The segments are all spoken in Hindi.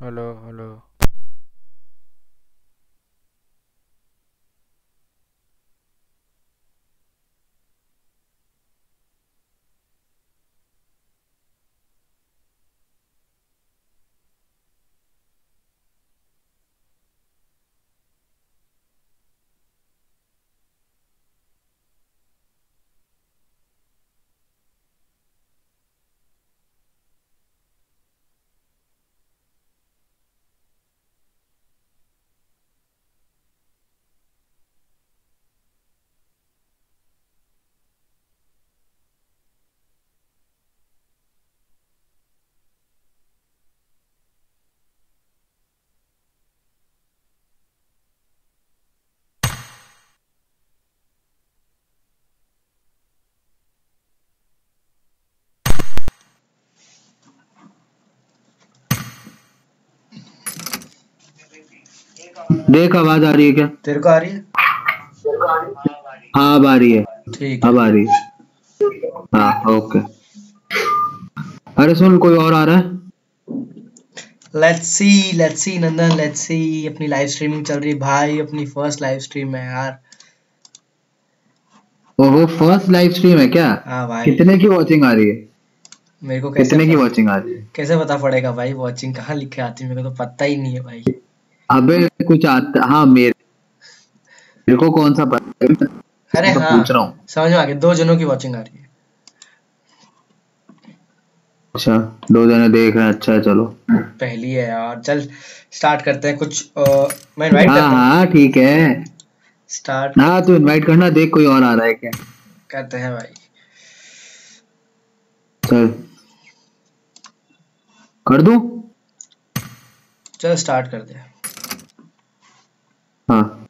Hello hello. देख आवाज आ रही है क्या? तेरे को आ रही है? हाँ अब आ रही है। ठीक है। अब आ रही है। हाँ ओके। अरे सुन कोई और आ रहा है। Let's see Nandan, let's see. अपनी लाइव स्ट्रीमिंग चल रही है भाई, अपनी फर्स्ट लाइव स्ट्रीम है यार। वो फर्स्ट लाइव स्ट्रीम है क्या? हाँ भाई। कितने की वॉचिंग आ रही है? मेरे को कितने की वॉचिंग आ रही है? कैसे पता पड़ेगा भाई? वॉचिंग कहाँ लिखे आती है? मेरे को तो पता ही नहीं है भाई। अबे कुछ आता, हाँ मेरे को कौन सा पता है, मैं अरे तो हाँ, पूछ रहा हूँ। समझ में आ गया, 2 जनों की वॉचिंग आ रही है। अच्छा, दो जने देख रहे हैं, अच्छा है चलो। पहली है यार, चल स्टार्ट करते हैं कुछ। मैं इनवाइट हाँ करता हूँ। हाँ ठीक है। स्टार्ट हाँ तू इनवाइट करना, देख कोई और आ रहा है क्या। करते हैं भाई। चल कर दूं। चल स्टार्ट करते हैं। हाँ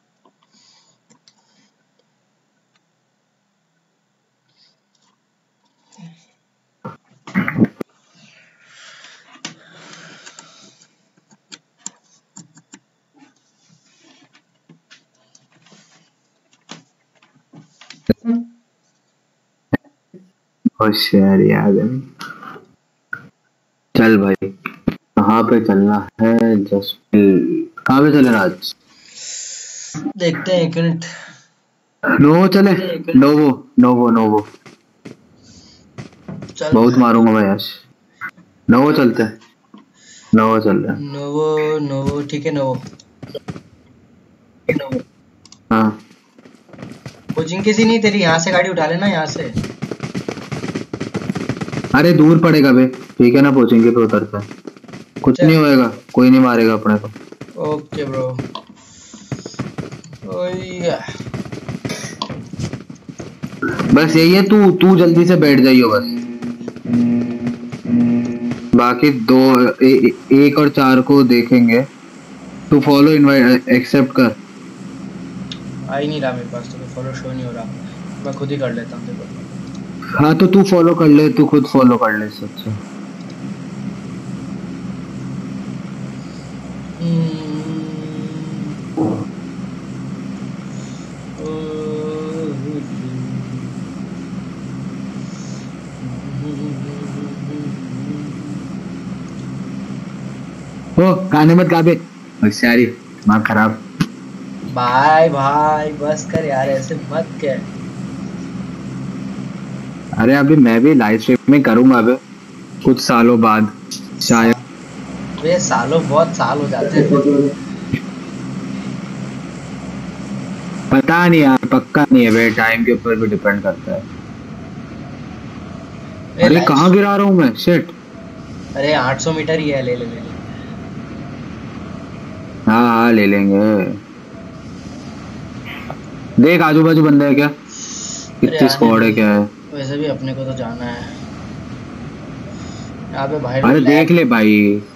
होशियारी आ गई। चल भाई कहाँ पे चलना है? जस्ट कहाँ पे चले आज? देखते हैं, 1 मिनट। नोवो चले। नोवो नोवो नोवो। चल बहुत भाई। मारूंगा भाई आज। नोवो चलते हैं। नोवो चल रहे हैं। नोवो। नोवो ठीक है, नोवो। हाँ कोचिंग किसी नहीं, तेरी यहाँ से गाड़ी उठा लेना, यहाँ से। अरे दूर पड़ेगा बे, ठीक है ना, पहुंचेंगे पे उतरते हैं। कुछ नहीं चल। होएगा, कोई नहीं मारेगा अपने को। Okay bro. ओया। बस यही है, तू तू जल्दी से बैठ जाइयो बस। बाकी दो एक और चार को देखेंगे। तू फॉलो इनवाइट एक्सेप्ट कर। आ ही नहीं रहा मेरे पास, तो फॉलो शो नहीं हो रहा। मैं खुद ही कर लेता हूँ, देखो। हाँ तो तू फॉलो कर ले, तू खुद फॉलो कर ले सबसे। ओ गाने मत गा बे, होशियारी दिमाग खराब। भाई भाई बस कर यार, ऐसे मत क्या। अरे अभी मैं भी लाइव स्ट्रीमिंग करूंगा अबे, कुछ सालों बाद शायद। वे सालों, बहुत साल हो जाते हैं फिर। पता नहीं यार, पक्का नहीं है बे, टाइम के ऊपर भी डिपेंड करता है। वे अरे लाइव। कहाँ गिरा रहा हूँ मैं, शिट। अरे 800 मीटर ही है, ले ले ले ले। हाँ हाँ ले लेंगे। देख आजू बाजू बंदे है क्या? अरे कितनी आने स्क्वाड दे। है क्या है? वैसे भी अपने को तो जाना है। यहाँ पे भाई लोग अरे देख लैग। ले भाई।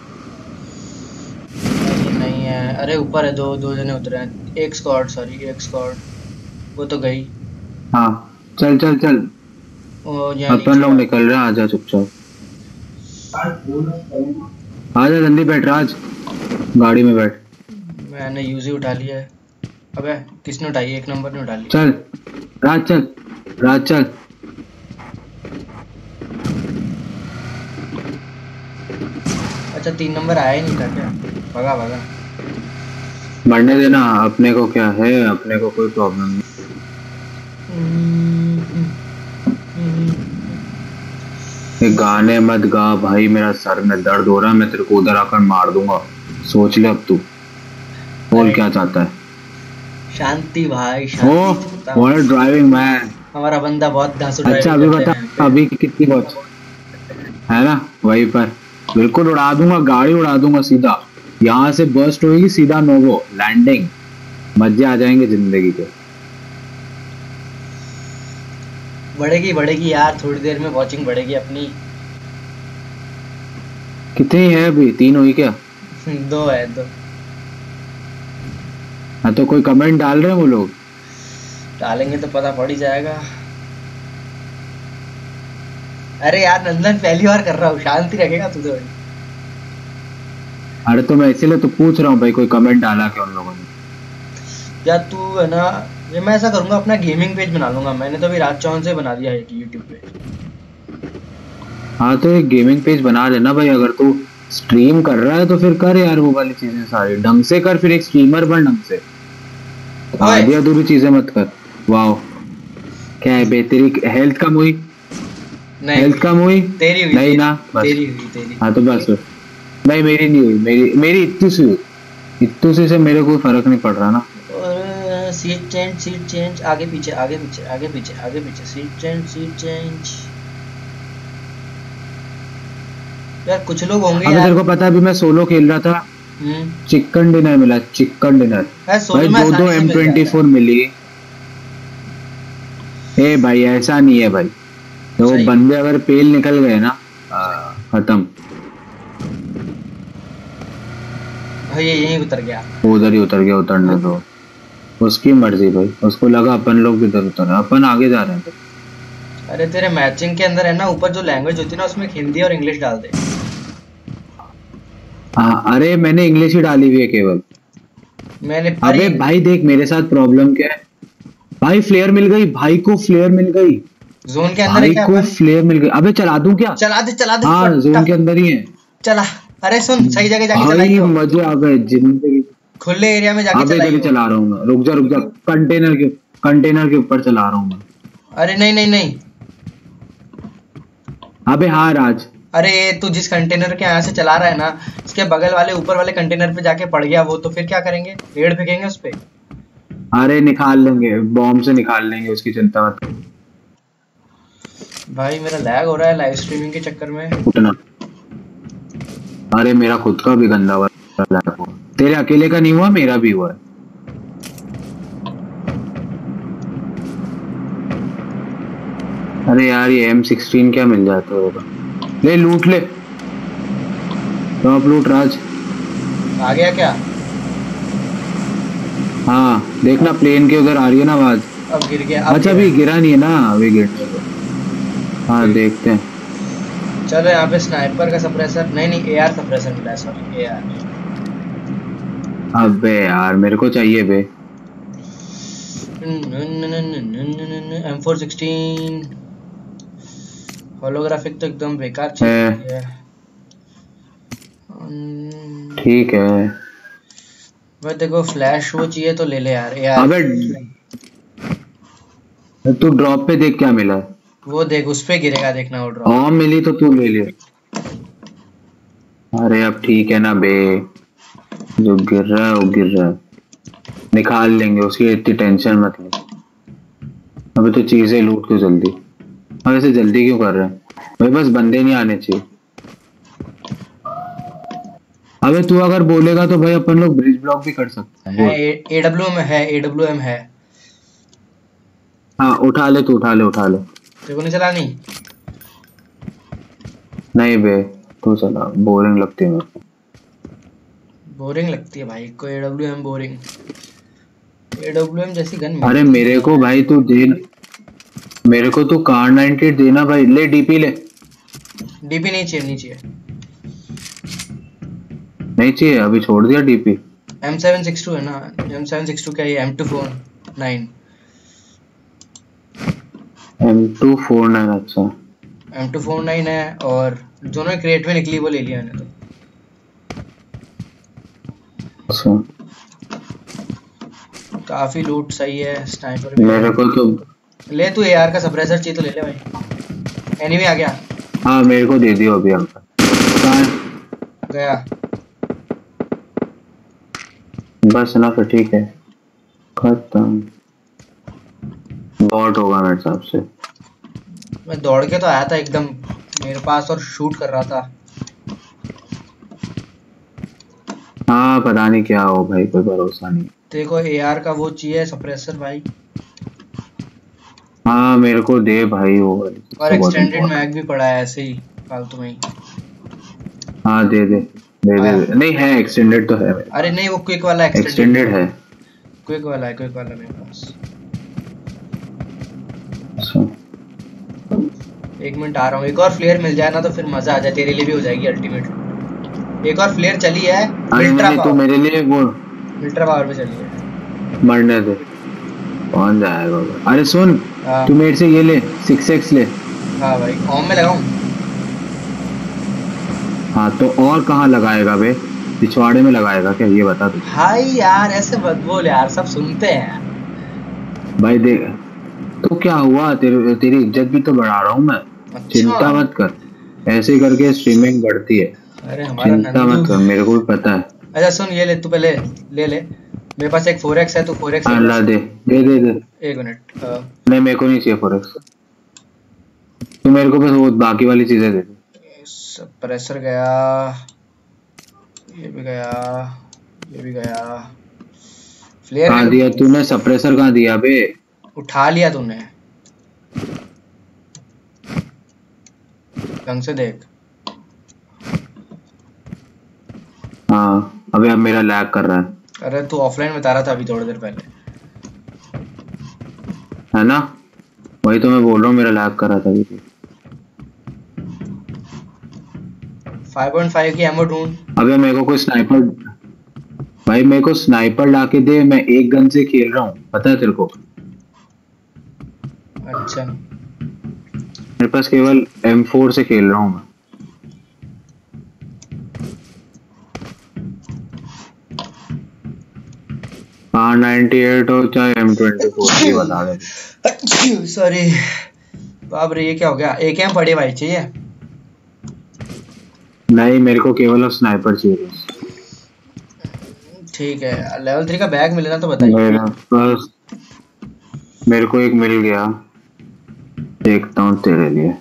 नहीं नहीं है, अरे ऊपर है, दो दो जने उतरे हैं, एक स्क्वाड, सॉरी एक स्क्वाड। वो तो गई। हाँ चल चल चल। वो यहाँ अपन नीचे लोग है। निकल रहे हैं, आजा चुपचाप। आजा जल्दी बैठ राज, गाड़ी में बैठ। मैंने यूजी उठा लिया है। अबे किसने उठाई? 1 नंबर ने उठा ली। चल राज चल, राज चल। अच्छा, 3 नंबर आया ही नहीं था क्या? भगा भगा। मरने देना, अपने को क्या है, अपने को कोई प्रॉब्लम नहीं। ये गाने मत गा भाई, मेरा सर में दर्द हो रहा है, मैं तेरे को उधर आकर मार दूंगा, सोच ले अब तू। बोल अरे क्या चाहता है? शांति भाई, ओ शांति चाहता हूँ। What driving man. हमारा बंदा बहुत धांसू अच्छा ड्राइविंग अभी करता है बता, यहाँ पे। अभी कितनी वॉच है ना? वहीं पर बिल्कुल उड़ा दूंगा, गाड़ी उड़ा दूंगा सीधा। यहाँ से बर्स्ट होगी सीधा नोवो लैंडिंग, मजे आ जाएंगे जिंदगी के। बढ़ेगी बढ़ेगी यार, थोड़ी देर में वॉचिंग बढ़ेगी अपनी। कितनी है अभी? 3 हुई क्या? 2 है 2। हाँ तो कोई कमेंट डाल रहे हैं वो लोग? डालेंगे तो पता पड़ ही जाएगा। अरे यार नंदन, पहली बार कर रहा हूँ, शांति रखेगा तू तो। अरे तो मैं इसीलिए तो पूछ रहा हूँ भाई, कोई कमेंट डाला क्या उन लोगों ने? या तू है ना, ये मैं ऐसा करूंगा, अपना गेमिंग पेज बना लूंगा। मैंने तो अभी रात चौन से बना दिया है यूट्यूब पे। हाँ तो एक गेमिंग पेज बना लेना भाई, अगर तू स्ट्रीम कर रहा है तो फिर कर यार, वो वाली चीजें सारी ढंग से कर, फिर एक स्ट्रीमर बन ढंग से। ओए आधी अधूरी चीजें मत कर। वाओ, क्या है बे, तेरी हेल्थ कम हुई? नहीं हेल्थ कम हुई? तेरी हुई, नहीं ना, बस। तेरी हुई तेरी। हाँ तो बस। नहीं मेरी नहीं हुई, मेरी मेरी इतनी सी हुई, इतनी सी से मेरे कोई फर्क नहीं पड़ रहा ना। और सीट चेंज, आगे पीछे आगे पीछे आगे पीछे आगे पीछे, सीट चेंज। यार कुछ लोग होंगे अबे यार। तेरे को पता है अभी मैं सोलो खेल रहा था, चिकन डिनर मिला, चिकन डिनर सोलो भाई, में 2 आसानी से मिल जाएगा। M24 मिली। ए भाई ऐसा नहीं है भाई, तो सही। बंदे अगर पेल निकल गए ना, खत्म। भाई ये यहीं उतर गया। वो उधर ही उतर गया, उतरने दो, उसकी मर्जी भाई, उसको लगा अपन लोग भी इधर उतर, अपन आगे जा रहे हैं। अरे तेरे मैचिंग के अंदर है ना, ऊपर जो लैंग्वेज होती है ना, उसमें हिंदी और इंग्लिश डाल दे। हाँ अरे मैंने इंग्लिश ही डाली हुई है केवल। मैंने अरे अबे भाई देख मेरे साथ प्रॉब्लम क्या है भाई, फ्लेयर मिल गई भाई को, फ्लेयर मिल गई जोन के अंदर है भाई क्या को, अपन? फ्लेयर मिल गई। अबे चला दूं क्या? चला दे हाँ जोन के फटाफट। अंदर ही है चला। अरे सुन, सही जगह जाके भाई, चलाइयो। मजे आ गए जिंदगी। खुले एरिया में जाके अबे इधर ही चलाइयो। चला रहा हूँ मैं, रुक जा, कंटेनर के ऊपर चला रहा हूँ मैं। अरे नहीं नहीं नहीं। अबे हाँ राज। अरे तू जिस कंटेनर के यहाँ से चला रहा है ना, इसके बगल वाले ऊपर वाले कंटेनर पे जाके पड़ गया वो, तो फिर क्या करेंगे? रेड फेंकेंगे उस पे। अरे निकाल लेंगे, बॉम्ब से निकाल लेंगे, उसकी चिंता मत भाई मेरा लैग हो रहा है लाइव स्ट्रीमिंग के चक्कर में। उठना। अरे मेरा खुद का भी गंदा हुआ, तेरे अकेले का नहीं हुआ, मेरा भी हुआ है। अरे यार ये M16 क्या मिल जाता होगा, ले लूट ले, टॉप लूट राज। आ गया क्या? हाँ देखना प्लेन के उधर आ रही है ना आवाज। अब गिर गया, अब अच्छा गिरा। अभी गिरा नहीं है ना, अभी गिरने दो। हाँ देखते हैं। चलो यहाँ पे स्नाइपर का सप्रेसर, नहीं नहीं AR सप्रेसर मिला है, सॉरी AR। अबे यार मेरे को चाहिए बे। M416 होलोग्राफिक तो एकदम बेकार चीज है है। ठीक है। भाई देखो फ्लैश वो चाहिए तो ले ले यार AR। अबे तू ड्रॉप पे देख क्या मिला है। वो देख उस पे गिरेगा, देखना वो ड्रॉप। हाँ मिली तो तू ले ले। अरे अब ठीक है ना बे, जो गिर रहा है वो गिर रहा है, निकाल लेंगे, उसकी इतनी टेंशन मत ले। अबे तो चीजें लूट क्यों जल्दी, अब ऐसे जल्दी क्यों कर रहे हैं भाई, बस बंदे नहीं आने चाहिए। अबे तू अगर बोलेगा तो भाई अपन लोग ब्रिज ब्लॉक भी कर सकते हैं। AWM है। हाँ उठा ले तू, उठा ले उठा ले। तेरे को नहीं चलानी? नहीं बे तू चला, बोरिंग लगती है मेरे को। बोरिंग लगती है भाई को AWM, बोरिंग। AWM जैसी गन अरे मिलती मेरे को भाई तू दे, मेरे को तू कार 98 देना भाई, ले डीपी ले। डीपी नहीं चाहिए, नहीं चाहिए। नहीं चाहिए, अभी छोड़ दिया डीपी। M762 है ना, M762 क्या, ये M249। M249 अच्छा। M249 है, और दोनों क्रेट में निकली वो ले लिया मैंने तो। अच्छा काफी लूट सही है, स्नाइपर भी मेरे है। को तो ले तू एआर का सप्रेसर चाहिए तो ले ले भाई। एनिमी आ गया। हाँ मेरे को दे दियो अभी अंकल। कहाँ है? गया। बस ना फिर ठीक है खत्म। बॉट होगा मेरे हिसाब से। मैं दौड़ के तो आया था एकदम मेरे पास और शूट कर रहा था। हाँ पता नहीं क्या हो भाई, कोई भरोसा नहीं। तेरे को एआर का वो चाहिए सप्रेसर भाई? हाँ मेरे को दे भाई, वो वाली और तो बहुत एक्सटेंडेड इम्पोर्टेंट। मैग भी पड़ा है ऐसे ही फालतू में ही। हाँ दे दे दे दे, आया। दे। नहीं है, एक्सटेंडेड तो है मेरे अरे पास। नहीं वो क्विक वाला एक्सटेंडेड नहीं एक्सटेंडेड है। है। क्विक वाला है, क्विक वाला मेरे पास। अच्छा 1 मिनट आ रहा हूँ। एक और फ्लेयर मिल जाए ना तो फिर मजा आ जाए, तेरे लिए भी हो जाएगी अल्टीमेट। एक और फ्लेयर चली है। अरे मिल्ट्रा नहीं तू पावर, मेरे लिए वो मिल्ट्रा पावर पे चली है। मरने दे, कौन जाएगा उधर? अरे सुन, हाँ तू मेरे से ये ले 6x ले। हाँ भाई होम में लगाऊं? हाँ तो और कहाँ लगाएगा बे? पिछवाड़े में लगाएगा क्या, ये बता तू। भाई यार ऐसे मत बोल यार, सब सुनते हैं। भाई देख, तो क्या हुआ, तेरी इज्जत भी तो बढ़ा रहा हूँ मैं। अच्छा। चिंता मत कर, ऐसे करके स्ट्रीमिंग बढ़ती है। अरे हमारा चिंता नंदू। मत कर, मेरे को भी पता है। अच्छा सुन ये ले, तू पहले ले ले। मेरे पास एक 4x है, तू 4x ले हाँ ले। ला दे, दे दे दे। 1 मिनट। नहीं मेरे को नहीं चाहिए फॉरेक्स, तू मेरे को बस वो बाकी वाली चीजें दे दे। प्रेशर गया, ये भी गया, ये भी गया। फ्लेयर कहाँ दिया तूने सप्रेसर, कहाँ दिया बे? उठा लिया तूने, ढंग से देख। हाँ अभी अब मेरा लैग कर रहा है। अरे तू ऑफलाइन बता रहा था अभी थोड़ी देर पहले। है ना, वही तो मैं बोल रहा हूँ, मेरा लैग कर रहा था अभी। 5.5 की एमो ढूंढ। अबे मेरे को कोई स्नाइपर, भाई मेरे को स्नाइपर ला के दे, मैं एक गन से खेल रहा हूँ, पता है तेरे को। अच्छा मेरे पास केवल M4 से खेल रहा हूँ मैं। हाँ 98 हो चाहे M24, ये बता दे। सॉरी बाप रे, ये क्या हो गया? AKM पड़ी भाई, चाहिए? नहीं मेरे को केवल स्नाइपर चाहिए बस। ठीक है, लेवल 3 का बैग मिले ना तो बताइए। मेरा बस, मेरे को एक मिल गया, देखता हूँ तेरे लिए।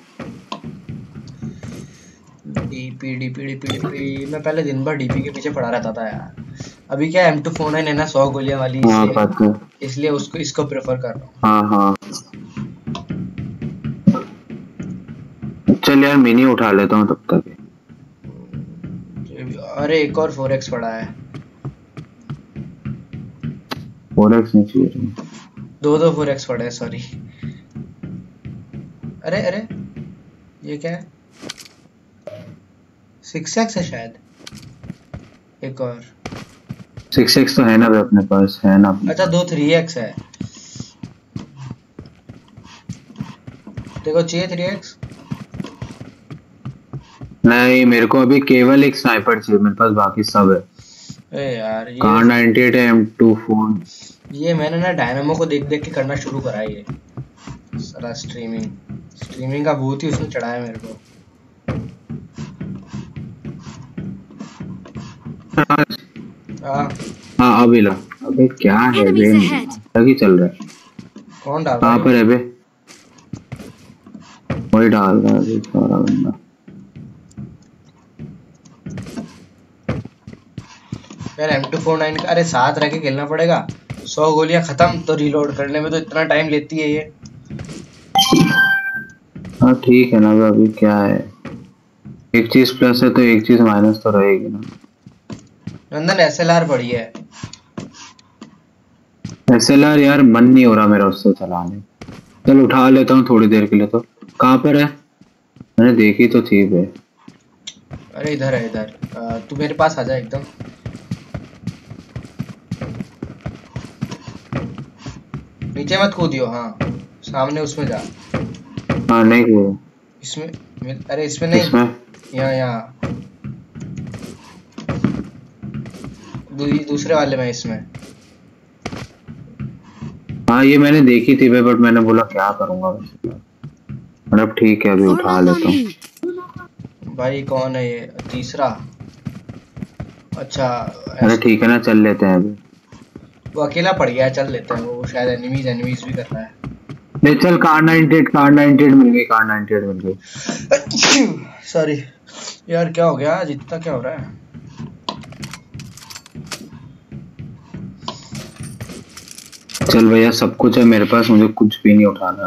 डीपी डीपी डीपी डीपी, मैं पहले दिन भर डीपी के पीछे पड़ा रहता था यार। अभी क्या M249 है ना 100 गोलियां वाली, हाँ इसलिए पता है। इसलिए उसको इसको प्रेफर कर रहा हूँ। हाँ हाँ चल यार मिनी उठा लेता हूँ तब तक। अरे एक और 4x पड़ा है। फोरेक्स नहीं चाहिए। दो 4x पड़े हैं, सॉरी। अरे अरे ये क्या है? 6x है शायद। एक और 6x तो है ना बे अपने पास, है ना अपने अच्छा, 2 3x है। देखो चाहिए 3x? नहीं मेरे को अभी केवल एक स्नाइपर चाहिए, मेरे पास बाकी सब है। अरे यार कार 98 है, M24। ये मैंने ना डायनामो को देख देख के करना शुरू करा है ये सारा। स्ट्रीमिंग का भूत ही उसने चढ़ाया मेरे को। हाँ हाँ अभी ला। अबे क्या है बे, लगी चल रहा है। कौन डाल रहा कहाँ है? पर है बे? वही डाल रहा है अभी सारा बंदा। यार M249 का अरे साथ रह के खेलना पड़ेगा। 100 गोलियां खत्म तो रीलोड करने में तो इतना टाइम लेती है ये। हाँ ठीक है ना बे, अभी क्या है, एक चीज प्लस है तो एक चीज माइनस तो रहेगी ना। नंदन SLR पड़ी है। SLR यार मन नहीं हो रहा मेरा उससे चलाने। चल उठा लेता हूँ थोड़ी देर के लिए। तो कहाँ पर है? मैंने देखी तो थी बे। अरे इधर है इधर। तू मेरे पास आ जा एकदम। नीचे मत कूदियो, हाँ सामने उसमें जा। हाँ नहीं वो इसमें अरे इसमें नहीं, इसमें। यहाँ यहाँ दूसरे वाले में इसमें। हाँ ये मैंने देखी थी बट मैंने बोला क्या करूंगा मतलब ठीक है अभी उठा लेता हूँ। भाई कौन है ये तीसरा? अच्छा अरे ठीक है ना चल लेते हैं अभी। वो अकेला पड़ गया है, चल लेते हैं। वो शायद एनिमीज भी कर रहा है। नहीं चल कार 98 मिल गई, कार 98 मिल गई। सॉरी यार, क्या हो गया आज, इतना क्या हो रहा है? चल भैया सब कुछ है मेरे पास, मुझे कुछ भी नहीं उठाना।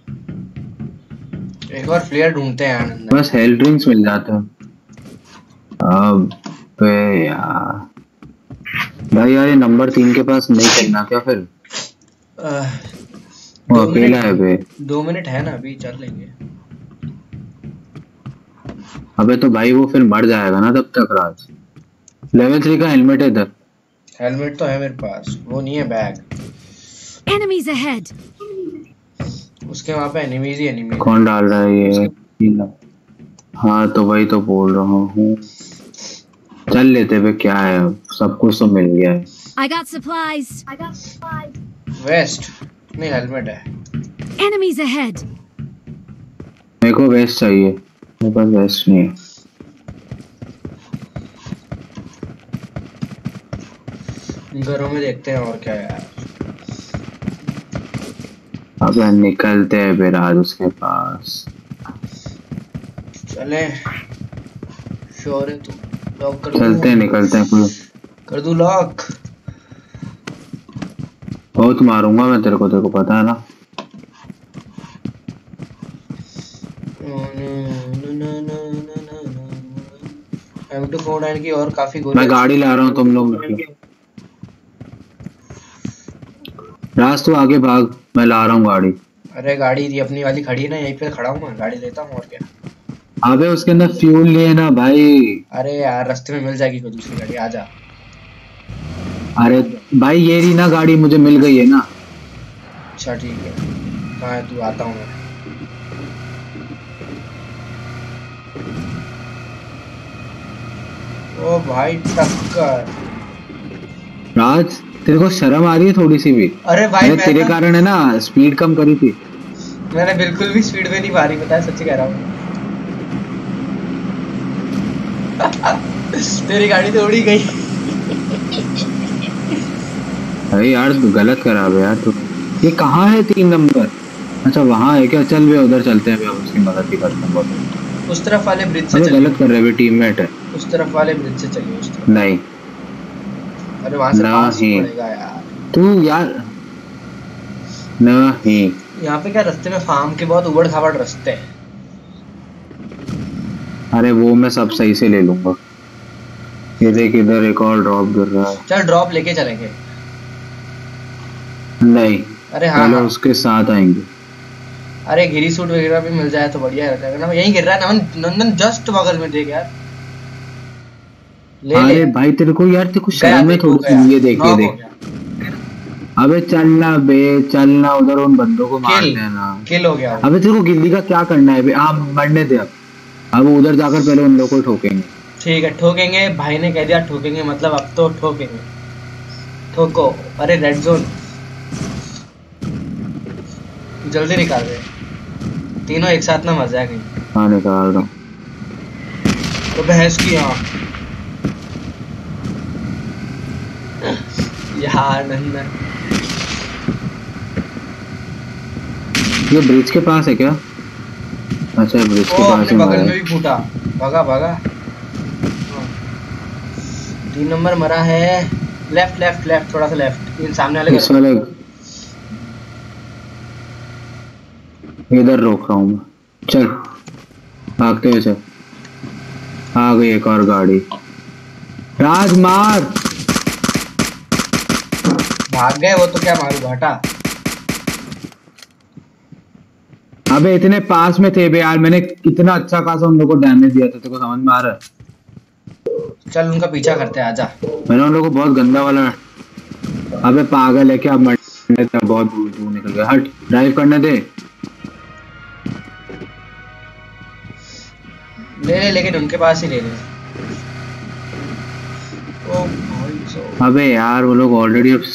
एक और फ्लेयर ढूंढते हैं यार। बस हेल्थ ड्रिंक्स मिल जाते हैं। अबे यार भाई यार ये नंबर 3 के पास नहीं चलना क्या फिर? वो अकेला है बे। 2 मिनट है ना, अभी चल लेंगे। अबे तो भाई वो फिर मर जाएगा ना तब तक। राज लेवल 3 का हेलमेट है इधर। हेलमेट तो है मेरे पास, वो नहीं है बैग। Enemies ahead. उसके वहाँ पे एनिमीज ही एनिमीज। कौन डाल रहा है ये? हाँ तो वही तो बोल रहा हूँ, चल लेते पे क्या है, सब कुछ तो मिल गया है। I got supplies. वेस्ट नहीं, हेलमेट है। Enemies ahead. मेरे को वेस्ट चाहिए, मेरे पास वेस्ट नहीं है। घरों में देखते हैं और क्या है यार। अब निकलते हैं फिर आज उसके पास। चले श्योर है तू? लॉक कर चलते हैं निकलते हैं। कोई कर दूं लॉक? बहुत मारूंगा मैं तेरे को पता है ना। M249 की और काफी गोली। मैं गाड़ी ला रहा हूँ, तुम लोग राज तू आगे भाग, मैं ला रहा हूँ गाड़ी। अरे गाड़ी थी अपनी वाली खड़ी है ना, यहीं पे खड़ा हूँ मैं, गाड़ी लेता हूँ और क्या। अबे उसके अंदर फ्यूल नहीं है ना भाई। अरे यार रास्ते में मिल जाएगी कोई दूसरी गाड़ी, आजा। अरे भाई ये रही ना गाड़ी, मुझे मिल गई है ना। अच्छा ठीक है, कहाँ है तू? आता हूँ मैं। ओ भाई टक्कर। राज तेरे को शर्म आ रही है थोड़ी सी भी? अरे भाई मैंने तेरे कारण है ना स्पीड कम करी थी। मैंने बिल्कुल भी स्पीड में नहीं मारी, पता है, सच्ची कह रहा हूँ। तेरी गाड़ी तो उड़ी गई। अरे यार तू गलत करा बे यार तू। ये कहाँ है 3 नंबर? अच्छा वहाँ है क्या? चल बे उधर चलते हैं, अब उसकी मदद ही करते हैं बहुत। उस तरफ वाले ब्रिज से चलिए। गलत कर रहे हैं, टीममेट है। उस तरफ वाले ब्रिज से चलिए, उस तरफ। नहीं अरे वहां से पास पड़ेगा यार। तू यार नहीं। यहाँ पे क्या रास्ते में फार्म के बहुत उबड़ खाबड़ रास्ते हैं। अरे वो मैं सब सही से ले लूंगा। ये देख इधर एक और ड्रॉप गिर रहा है। चल ड्रॉप लेके चलेंगे। नहीं अरे हाँ पहले उसके साथ आएंगे। अरे गिरी सूट वगैरह भी मिल जाए तो बढ़िया रहेगा ना। यहीं गिर रहा है नंदन, जस्ट बगल में देख यार। अरे भाई तेरे को यार तेरे को शर्म है थोड़ी सी? ये देख ये देख। अबे चलना बे चलना, उधर उन बंदों को मारते हैं ना। किल हो गया। अबे तेरे को गिल्ली का क्या करना है बे? आप मरने दे अब उधर जाकर पहले उन लोगों को ठोकेंगे। ठीक है ठोकेंगे, भाई ने कह दिया ठोकेंगे, मतलब अब तो ठोकेंगे। ठोको। अरे रेड जोन जल्दी निकाल दे, तीनों एक साथ ना मर जाए कहीं। हाँ निकाल रहा हूँ। तो भैंस की हाँ यार नंदन। ये ब्रिज के पास है क्या? अच्छा ब्रिज के पास अपने बगल में भी फूटा। भागा भागा। 3 नंबर मरा है। लेफ्ट लेफ्ट लेफ्ट, थोड़ा सा लेफ्ट, इन सामने वाले इस वाले इधर रोक रहा हूँ मैं। चल भागते हुए चल। आ गई एक और गाड़ी। राज मार। भाग गए वो तो क्या मारू घाटा। अबे इतने पास में थे बे यार, मैंने कितना अच्छा खासा उन लोगों को डैमेज दिया था, तेरे को समझ में आ रहा है? चल उनका पीछा करते हैं, आजा। मैंने उन लोगों को बहुत गंदा वाला। अबे पागल है क्या? मरने दे, बहुत दूर दूर निकल गया। हट ड्राइव करने दे। ले ले, लेकिन उनके पास ही ले ले। ओ भाई अबे यार वो लोग ऑलरेडी अब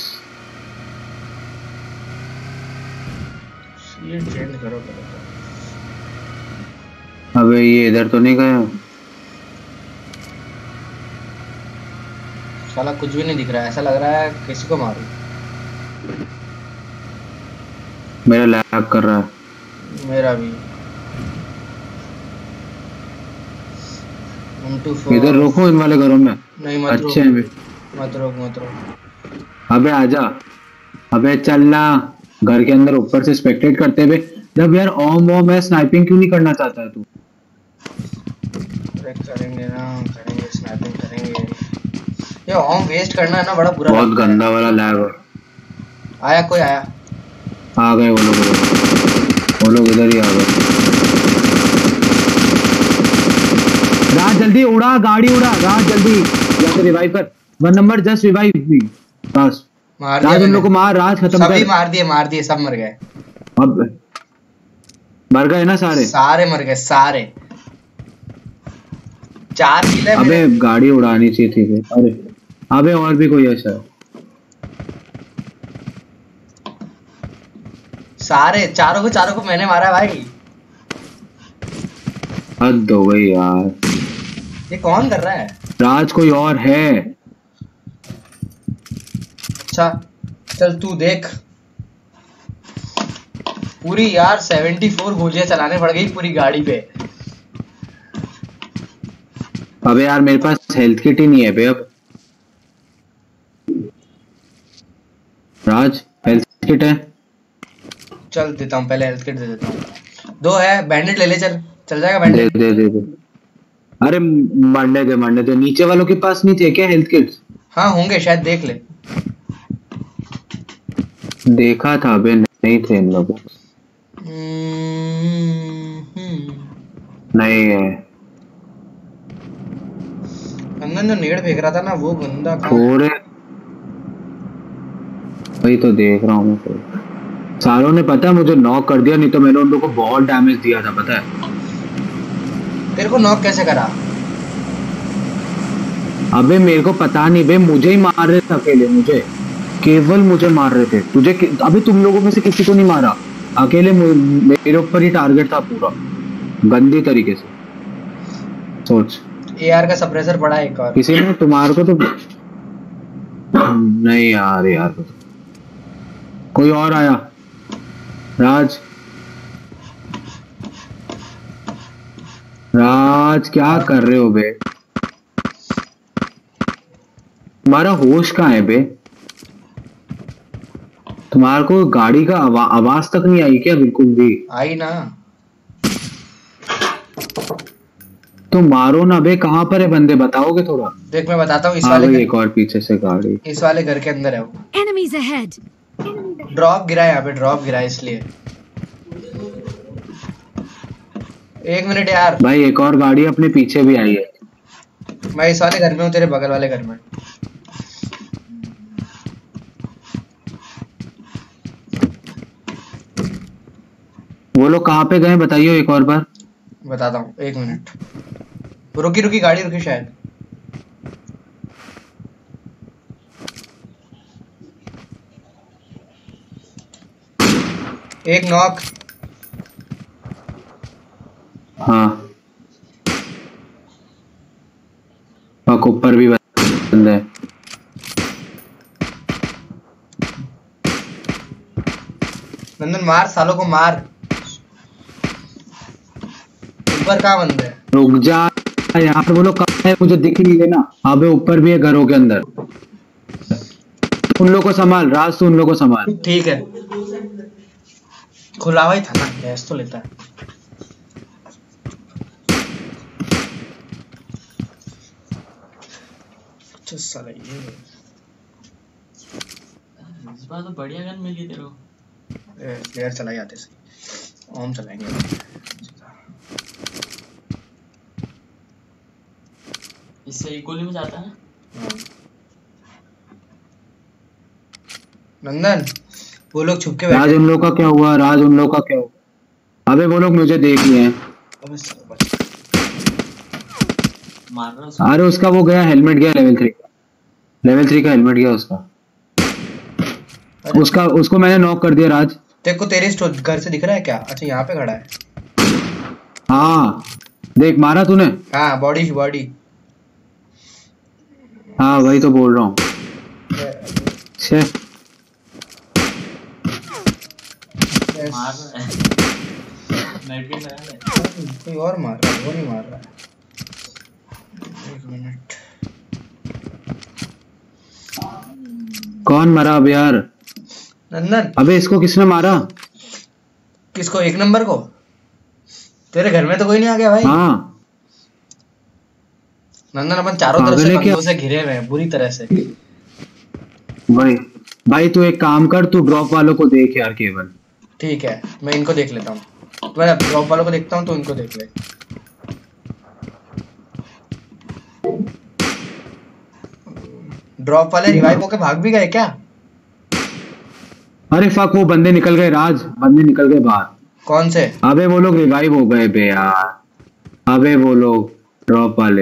ये चेंज करो करो। अबे ये इधर तो नहीं गया। साला कुछ भी नहीं दिख रहा है, ऐसा लग रहा है किसी को मारूं। मेरा लैग कर रहा है। मेरा भी। 124 इधर रोको इन वाले घरों में। नहीं मत अच्छे हैं बे। मत रोक मत रोक। अबे आजा। अबे चलना घर के अंदर ऊपर से स्पेक्टेट करते हुए। जब यार ओम वोम है स्नाइपिंग क्यों नहीं करना चाहता है तू? करेंगे ना, करेंगे स्नैपिंग करेंगे। ये ओम वेस्ट करना है ना, बड़ा बुरा बहुत लगता है। गंदा वाला लैग है। आया कोई आया। आ गए वो लोग इधर ही आ गए। राज जल्दी उड़ा गाड़ी उड़ा। राज जल्दी या तो रिवाइव कर। 1 नंबर जस्ट रिवाइव मी बस। मार दिया राज उन मैंने। लोग को मार। राज खत्म सभी कर। मार दिए सब मर गए। अब मर गए ना सारे। सारे मर गए सारे। 4 किल है अबे मेरे। गाड़ी उड़ानी चाहिए थी बे। अरे अबे और भी कोई ऐसा है? सारे चारों को मैंने मारा है भाई। हद हो गई यार। ये कौन कर रहा है? राज कोई और है। अच्छा चल तू देख। पूरी यार 74 गोलियां चलाने पड़ गई पूरी गाड़ी पे। अबे यार मेरे पास हेल्थ किट ही नहीं है बे अब। राज हेल्थ किट है? चल देता हूँ, पहले हेल्थ किट दे देता हूँ। 2 है, बैंडेड ले ले। चल जाएगा दे बैंडेड। दे दे दे। अरे मरने दे। नीचे वालों के पास नहीं थे क्या हेल्थ किट्स? हाँ होंगे शायद, देख ले। देखा था बे नहीं थे इन लोगों। नहीं है। अंदर जो नेड़ फेंक रहा था ना वो बंदा कहाँ है? थोड़े वही तो देख रहा हूँ मैं तो। सारों ने पता है मुझे नॉक कर दिया, नहीं तो मैंने उन लोगों को बहुत डैमेज दिया था पता है। तेरे को नॉक कैसे करा? अबे मेरे को पता नहीं बे, मुझे ही मार रहे थे अकेले। मुझे केवल मुझे मार रहे थे। अबे तुम लोगों में से किसी को नहीं मारा। अकेले मेरे ऊपर ही टारगेट था पूरा गंदी तरीके से। सोच एआर का सप्रेसर पड़ा है एक और। किसी ने तुम्हारे को तो नहीं यार कोई और आया। राज क्या कर रहे हो बे? तुम्हारा होश कहाँ है बे? तुम्हारे को गाड़ी का आवाज तक नहीं आई क्या? बिल्कुल भी आई ना। तो मारो ना बे। कहाँ पर है बंदे बताओगे थोड़ा? देख मैं बताता हूँ। इस आ वाले गई एक और पीछे से गाड़ी। इस वाले घर के अंदर है वो। Enemies ahead. ड्रॉप गिरा है यहाँ पे, ड्रॉप गिरा है इसलिए। 1 मिनट यार। भाई एक और गाड़ी अपने पीछे भी आई है। मैं इस वाले घर में हूँ, तेरे बगल वाले घर में। वो लोग कहाँ पे गए बताइए एक और बार। बताता हूँ 1 मिनट। रुकी गाड़ी रुकी शायद। एक नॉक। हाँ पक ऊपर भी बंद है। नंदन मार सालों को मार। ऊपर कहाँ बंद है? रुक जा यहाँ पे। वो लोग कहाँ है मुझे दिख नहीं रहे ना। अबे ऊपर भी है घरों के अंदर। उन लोगों को संभाल राज, तू उन लोगों को संभाल। ठीक है। खुला हुआ ही था ना, गैस तो लेता है। अच्छा साला ये इस बार तो बढ़िया गन मिली तेरे को। प्लेयर चलाई आते सही। ओम चलाएंगे। इससे एक गोली में जाता है। नंदन वो लोग छुप के राज बैठे। उन लोग का क्या हुआ? राज उन लोग का क्या हुआ? अबे वो लोग मुझे देख लिए हैं। अबे साला बच। मार रहा उसको। अरे उसका वो गया हेलमेट गया लेवल 3 का। लेवल 3 का हेलमेट गया उसका। उसको मैंने नॉक कर दिया राज। तेरे को तेरे घर से दिख रहा है क्या? अच्छा यहाँ पे खड़ा है। हाँ देख मारा तूने। हाँ बॉडी बॉडी। हाँ वही तो बोल रहा हूँ। मार रहा है। मेडकिट लगा ले। कोई और मार रहा है, वो नहीं मार रहा है। एक मिनट। कौन मरा अब यार? नंदन अबे इसको किसने मारा? किसको? 1 नंबर को? तेरे घर में तो कोई नहीं आ गया भाई? हाँ नंदन अपन चारों तरफ पागल से है क्या? बंदों से घिरे हुए हैं बुरी तरह से। भाई तू एक काम कर, तू ड्रॉप वालों को देख यार केवल। ठीक है मैं इनको देख लेता हूँ। मैं ड्रॉप वालों को देखता हूँ तो इनको देख ले। ड्रॉप वाले रिवाइव होके भाग भी गए क्या? अरे फक, वो बंदे निकल गए राज, बंदे निकल गए बाहर। कौन से? अबे वो लोग रिवाइव हो गए बे यार। अबे वो लोग ड्रॉप वाले।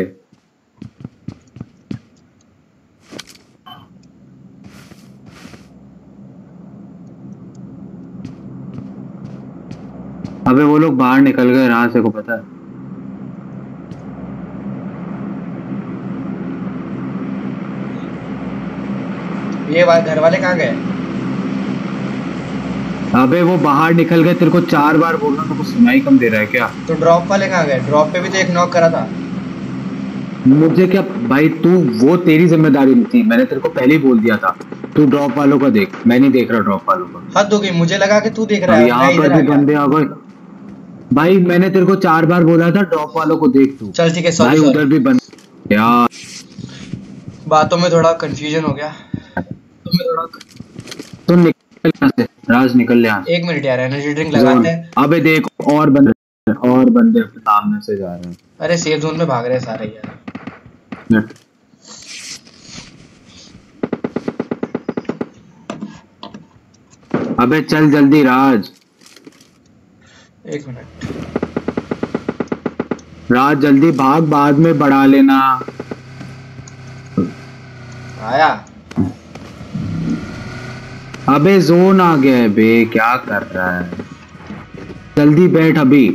अबे वो लोग बाहर निकल गए, राज से को पता है। ये घर वाले कहाँ गए? अबे वो बाहर निकल गए, तेरे को 4 बार बोल रहा हूँ, तो सुनाई कम दे रहा है क्या? तो ड्रॉप वाले कहाँ गए? ड्रॉप पे भी तो एक नॉक करा था। मुझे क्या भाई, तू वो तेरी जिम्मेदारी नहीं थी, मैंने तेरे को पहले ही बोल दिया था। तू ड्रॉप वालों का देख, मैं नहीं देख रहा ड्रॉप वालों का। हद हो गई, मुझे लगा कि तू देख रहा है। यहाँ पर भी बंदे आ गए भाई, मैंने तेरे को 4 बार बोला था ड्रॉप वालों को देख तू। चल ठीक है भाई सॉरी। उधर भी बंद यार, बातों में थोड़ा कंफ्यूजन हो गया। तू निकल यहाँ से राज, निकल ले यहाँ। 1 मिनट यार, एनर्जी ड्रिंक लगाते हैं। अबे देख और बंदे सामने से जा रहे हैं। अरे सेफ जोन में भाग रहे हैं सारे यार। अबे चल जल्दी राज। 1 मिनट। राज जल्दी भाग, बाद में बढ़ा लेना। आया। अबे जोन आ गया है बे, क्या कर रहा है? जल्दी बैठ अभी।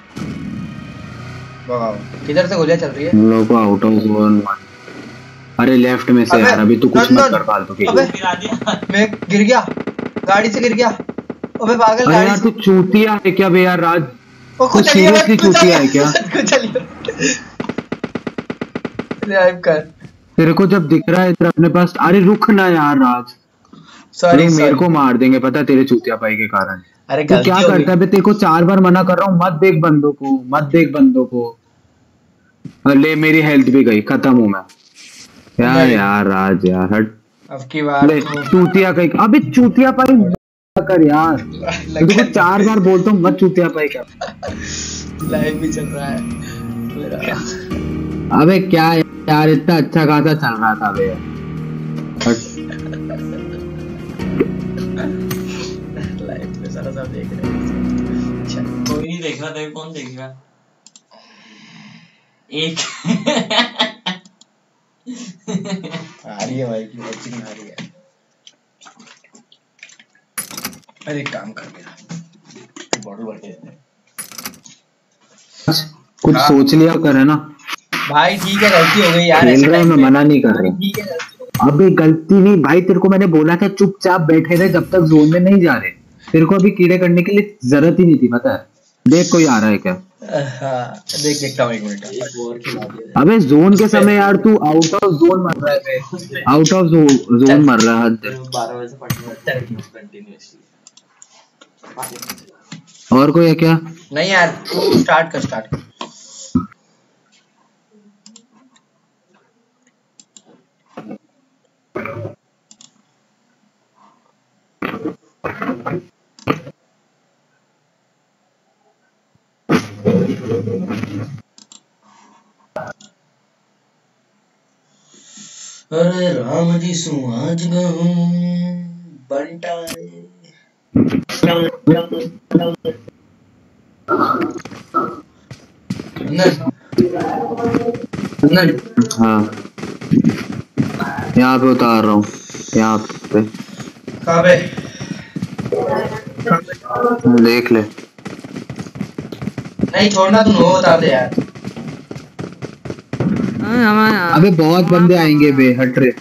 किधर से गोलियां चल रही है? हम लोग को आउट ऑफ जोन। अरे लेफ्ट में से यार, अभी तू कुछ मत कर फालतू की। अबे मैं गिर गया, गाड़ी से गिर गया। अबे पागल, अरे यार तू चूतिया है क्या बे यार राज? तू सीरियसली चूतिया है क्या? रिवाइव कर। तेरे को जब दिख रहा है इधर अपने पास, अरे रुक ना यार राज। सॉरी मेरे को मार देंगे पता है, तेरे चूतिया पाई के कारण। अरे तू क्या करता है बे? तेरे को 4 बार मना कर रहा हूँ, मत देख बंदों को, मत देख बंदों को। ले मेरी हेल्थ भी गई, खत्म हूँ मैं यार राज यार हट। अब की बार चूतिया कहीं, अबे चूतिया पाई कर यार। तुझको 4 बार बोलता हूँ मत चूतिया पाई कर। लाइव भी चल रहा है मेरा। अबे क्या यार, इतना अच्छा खासा चल रहा था बे। लाइव पे सारा सब देख रहे हैं। अच्छा कोई नहीं देख रहा था, कौन देखेगा? एक आ रही है भाई की वॉचिंग आ रही है। अरे काम कर मेरा बॉटल भर के देते हैं। कुछ सोच लिया कर, है ना भाई? ठीक है गलती हो गई यार, खेल रहे हैं, मैं मना नहीं कर रहा। ठीक है। अभी गलती नहीं भाई, तेरे को मैंने बोला था चुपचाप बैठे रहे जब तक जोन में नहीं जा रहे। तेरे को अभी कीड़े करने के लिए जरूरत ही नहीं थी, पता है। देख कोई आ रहा है क्या? देखता हूँ 1 मिनट। अबे जोन के समय यार तू आउट ऑफ जोन मर रहा है, आउट ऑफ जोन मर रहा है। 12 बजे से पढ़ने कंटिन्यूअसली। और कोई है क्या? नहीं यार, तू स्टार्ट कर। अरे राम जी सु आज गहूं बंटा हाँ यहाँ पे उतार रहा हूँ, यहाँ पे कहाँ पे? देख ले। नहीं छोड़ना, तू नो उतार दे यार। अबे बहुत बंदे आएंगे बे, हट रे।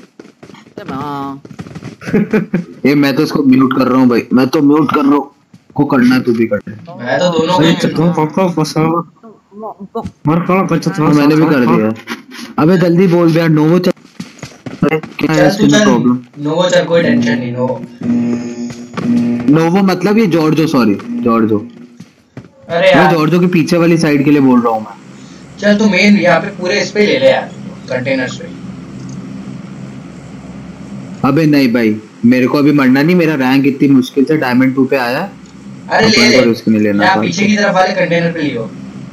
ये मैं तो इसको म्यूट कर रहा हूँ भाई, मैं तो म्यूट कर रहा हूँ, को करना तू भी कर। मैं तो दोनों को ही mute हूँ। मैंने भी कर दिया। अबे जल्दी बोल दे यार, नोवो क्या है चल तू इसमें चल, प्रॉब्लम? नोवो चल, कोई टेंशन नहीं। नोवो नोवो मतलब ये जॉर्जो, सॉरी जॉर्जो। अरे मैं यार जॉर्जो के पीछे वाली साइड के लिए बोल रहा हूँ मैं। चल तू मेन यहाँ पे पूरे इस पे ले ले यार, कंटेनर्स पे। अबे नहीं भाई, मेरे को अभी मरना नहीं, मेरा रैंक इतनी मुश्किल से डायमंड 2 पे आया है। अरे ले अपन को ले, रिस्क नहीं लेना यहाँ था। पीछे की तरफ वाले कंटेनर पे लियो।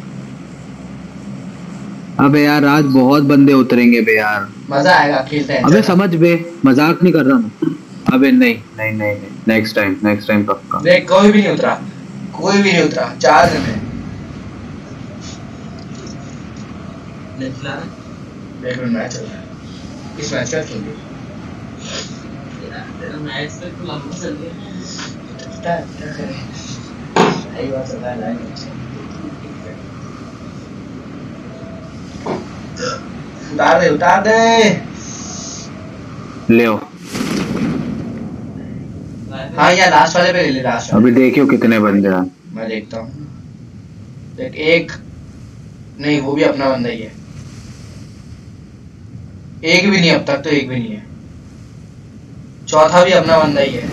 अबे यार आज बहुत बंदे उतरेंगे बे यार, मजा आएगा, खेलते हैं। अबे समझ बे, मजाक नहीं कर रहा मैं। अबे नहीं नहीं नहीं नहीं, नेक्स्ट टाइम पक्का। देख कोई भी नहीं उतरा, कोई भी नहीं उतरा, 4 जन है। देख लो मैच चल रहा है, इस मैच का खेल मैच तक तो लंबा चल गया। क्या करें, सही बात चल रहा है लाइन में। उतार दे ले आओ। हाँ यार लास्ट वाले पे ले ले, लास्ट वाले। अभी देखियो कितने बंदे हैं। मैं देखता हूँ। देख एक नहीं, वो भी अपना बंदा ही है। एक भी नहीं अब तक तो, एक भी नहीं है। चौथा भी अपना बंदा ही है।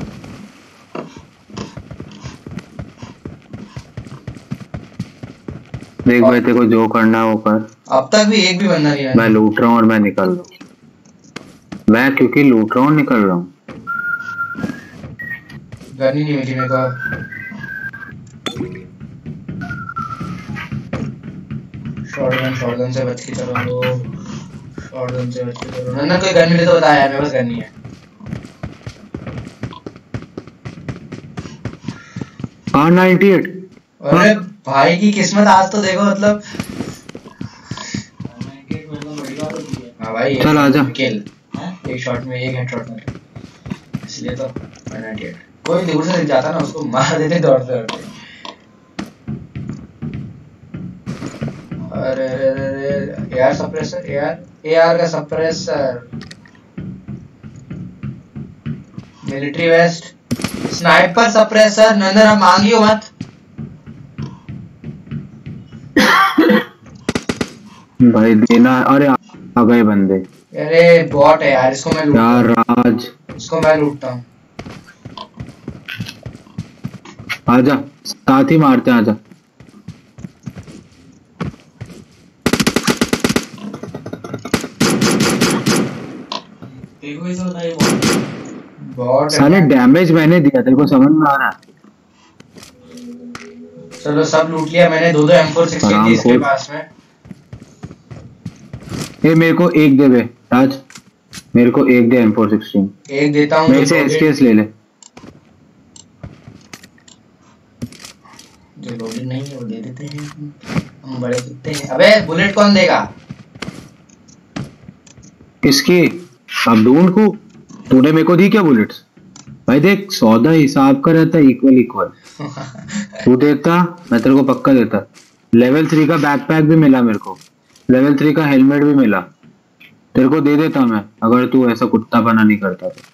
देख भाई तेरे को जो करना है वो कर। अब तक भी एक भी बंदा नहीं है। मैं लूट रहा हूँ और मैं निकल रहा हूँ। मैं क्योंकि लूट रहा हूँ निकल रहा हूँ। गन ही नहीं मिली मेरे को। शॉटगन से बच के चलो, शॉटगन से बच के चलो। नन्ना कोई गन मिले तो बता यार, मेरे पास गन नहीं है। R98। अरे भाई की किस्मत आज तो देखो, मतलब हाँ भाई चल आजा। किल एक शॉट में, एक हेडशॉट में, इसलिए तो 98। कोई दूर से दिख जाता ना, उसको मार देते दौड़ते दौड़ते। अरे यार सप्रेसर, यार का suppressor, military vest, sniper suppressor. Nandan हम मांगियो मत। भाई देना। अरे आ गए बंदे। अरे बॉट है यार, इसको मैं लूटता यार हूँ, राज इसको मैं लूटता हूँ। आजा, साथ ही मारते हैं, आजा। बॉट साले डैमेज मैंने दिया, तेरे को समझ में आ रहा है? चलो सब लूट लिया मैंने। दो M416 थी इसके पास में। ये मेरे को एक दे बे राज, मेरे को एक दे M416। एक देता हूँ। मेरे से SKS ले ले। जो लोडिंग नहीं है वो दे देते हैं, हम बड़े कुत्ते हैं। अबे बुलेट कौन देगा? इसकी अब ढूंढ को, तूने मेरे को दी क्या बुलेट्स? भाई देख सौदा हिसाब का रहता है, इक्वल। तू देता मैं तेरे को पक्का देता। लेवल 3 का बैकपैक भी मिला मेरे को, लेवल 3 का हेलमेट भी मिला, तेरे को दे देता मैं अगर तू ऐसा कुत्ता बना नहीं करता तो।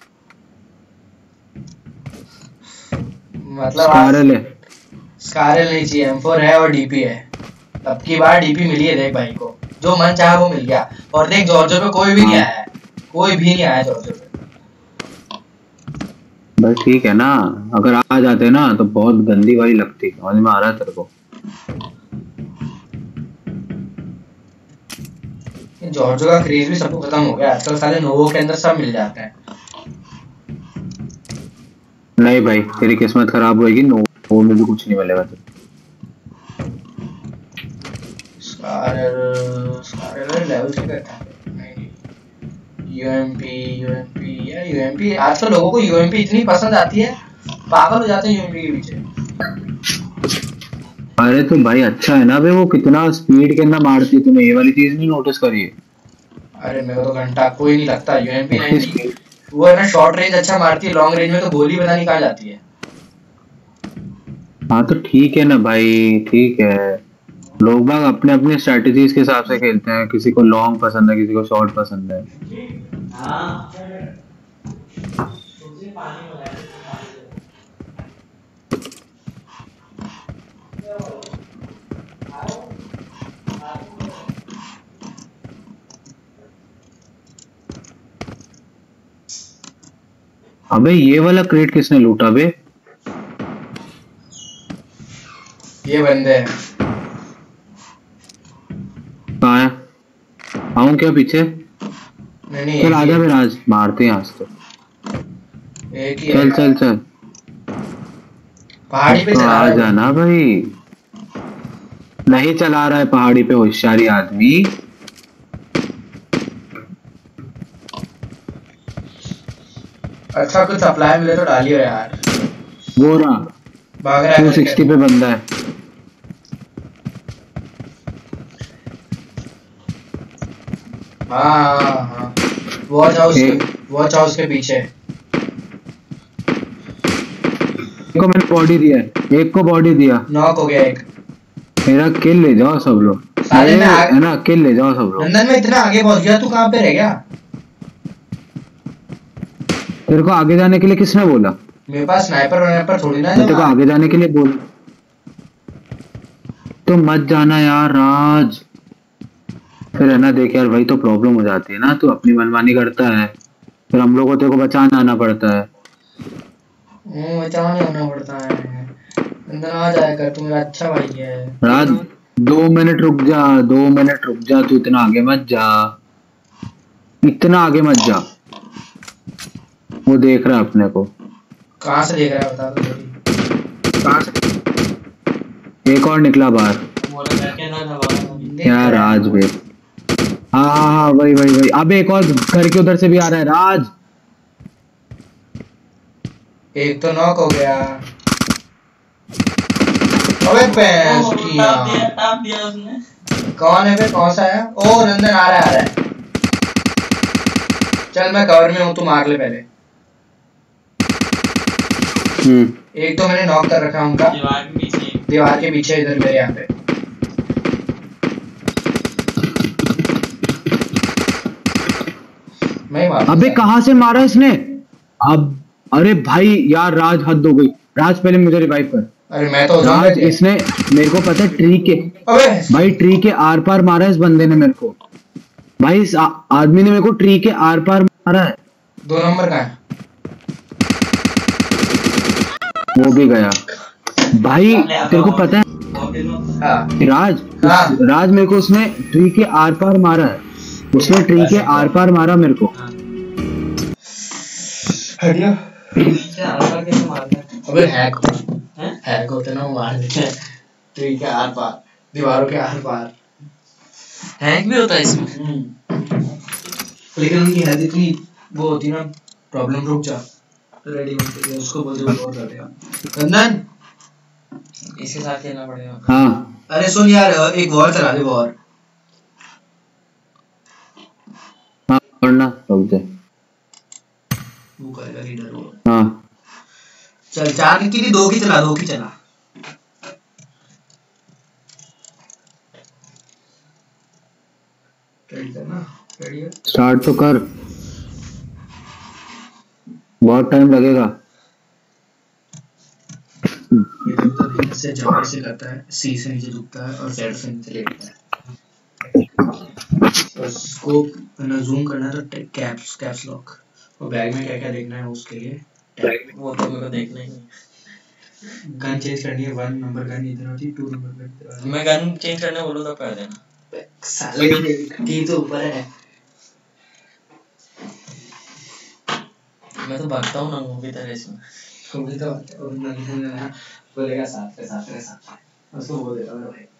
मतलब स्कारल नहीं चाहिए, M4 है और DP है। अब की बार DP मिली है देख भाई को, जो मन चाहा वो मिल गया। और देख जॉर्जो पे कोई भी नहीं आया है, कोई भी नहीं आया जॉर्जो पे। भाई ठीक है ना, अगर आ जाते ना तो बहुत गंदी वाली लगती। समझ में आ रहा है तेरे को? जॉर्जो का क्रेज भी सबको खत्म हो गया आजकल, साले नोवो के अंदर सब मिल जाते हैं। नहीं भाई तेरी किस्मत खराब होएगी, नोवो में भी कुछ नहीं मिलेगा तुझे। स्कारल लेवल 3 का था। UMP यार, UMP आजकल लोगों को UMP इतनी पसंद आती है, पागल हो जाते हैं UMP के पीछे। अरे तो भाई अच्छा है ना बे, वो कितना स्पीड के अंदर मारती है, तूने ये वाली चीज नहीं नोटिस करी है? अरे मेरे को तो घंटा कोई नहीं लगता, यूएमपी उसकी 90 स्पीड। वो है ना, शॉर्ट रेंज अच्छा मारती है, लॉन्ग रेंज में तो गोली पता नहीं कहाँ जाती है। हाँ तो ठीक है ना भाई, ठीक है। लोग बाग अपने अपने स्ट्रेटजीज के हिसाब से खेलते हैं, किसी को लॉन्ग पसंद है, किसी को शॉर्ट पसंद है। हाँ तुझे पानी मंगाया अबे ये वाला क्रेट किसने लूटा बे? ये बंदे हैं। कहाँ है? आऊं क्या पीछे? नहीं नहीं, चल आजा फिर, आज मारते हैं आज तो। एक ही चल है। चल चल, पहाड़ी पे तो चला आ रहा है। जाना भाई। नहीं चला रहा है पहाड़ी पे होशियारी आदमी। अच्छा कुछ सप्लाई मिले तो डालियो यार। वो रहा भाग रहा है 260 पे बंदा है। हाँ हाँ हाँ, वॉच हाउस के पीछे। एक को मैंने बॉडी दिया है, एक को बॉडी दिया। नॉक हो गया एक। मेरा किल ले जाओ सब लोग, साले में आग- है ना, किल ले जाओ सब लोग। लंदन में इतना आगे पहुंच गया, तू कहाँ पे रह गया? तेरे को आगे जाने के लिए किसने बोला? मेरे पास स्नाइपर वाइपर थोड़ी ना है। मैं तेरे को आगे जाने के लिए बोल, तो मत जाना यार राज। फिर है ना, देख यार भाई, तो प्रॉब्लम हो जाती है ना, तू अपनी मनमानी करता है, फिर हम लोग को तेरे को बचाने आना पड़ता है। बचाने होना पड़ता है। अंदर आ जाया कर, तू मेरा अच्छा भाई है। राज 2 मिनट रुक जा, 2 मिनट रुक जा, तू इतना आगे मत जा, इतना आगे मत जा। वो देख रहा है अपने को। कहाँ से देख रहा है बता तो सही। कहाँ से? एक और निकला बाहर। मोड़ा करके ना दबा क्या राज बे? हाँ हाँ हाँ, वही वही वही। अब एक और घर के उधर से भी आ रहा है राज। एक तो नॉक हो गया। अबे पैंस की टाप दिया उसने। कौन है बे, कौन सा है? ओ नंदन आ रहा है। चल मैं कवर में हूँ, तू मार ले पहले। एक तो मैंने नॉक कर रखा है उनका, दीवार के पीछे इधर मेरे यहाँ पे। मैं ही मारूंगा। अबे कहाँ से मारा इसने? अब अरे भाई यार, राज हद हो गई। राज पहले मुझे रिवाइव कर। अरे मैं तो हो जाऊंगा राज तेरे। इसने, मेरे को पता है ट्री के, अबे भाई ट्री के आर पार मारा है इस बंदे ने मेरे को। भाई इस आदमी ने मेरे को ट्री के आर पार मारा है। 2 नंबर का है। वो भी गया। भाई तेरे को पता है हाँ राज, हाँ। राज मेरे को उसने ट्री के आर पार मारा है, उसने ट्री के आर पार मारा मेरे को। हटियो। नीचे आलका कैसे मारता है? अबे हैक हैं? हैक होते ना, वो मार देते हैं ट्री के आर पार, दीवारों के आर पार। हैक भी होता है इसमें? लेकिन उनकी हेल्थ इतनी वो होती ना, प्रॉब्लम। रुक जा, रेडी मत कर, उसको बोल दे और कर देगा। नंदन इसके साथ खेलना पड़ेगा। हाँ अरे सुन यार, एक वॉर चला दे, वॉर। हाँ, करना रुक जा। वो करेगा लीडर वो। हाँ चल 4 की नहीं, 2 की चला, 2 की चला। रेडी करना, रेडी है। स्टार्ट तो कर, बहुत टाइम लगेगा। ये तो से जंप से करता है, सी से नीचे झुकता है और जेड से नीचे लेटता है। और स्कोप ना जूम करना है तो कैप्स लॉक। और बैग में क्या क्या देखना है उसके लिए वो तो मेरे को देखना ही नहीं। गन चेंज करनी है। 1 नंबर गन इधर होती, 2 नंबर गन इधर होती। मैं गन चेंज करने बोलूँ तो कर देना। साले की तो ऊपर है। मैं तो भागता हूँ नंगू की तरह से। कभी तो और ना बोलेगा साथ पे उसको बोल देता हूँ भाई।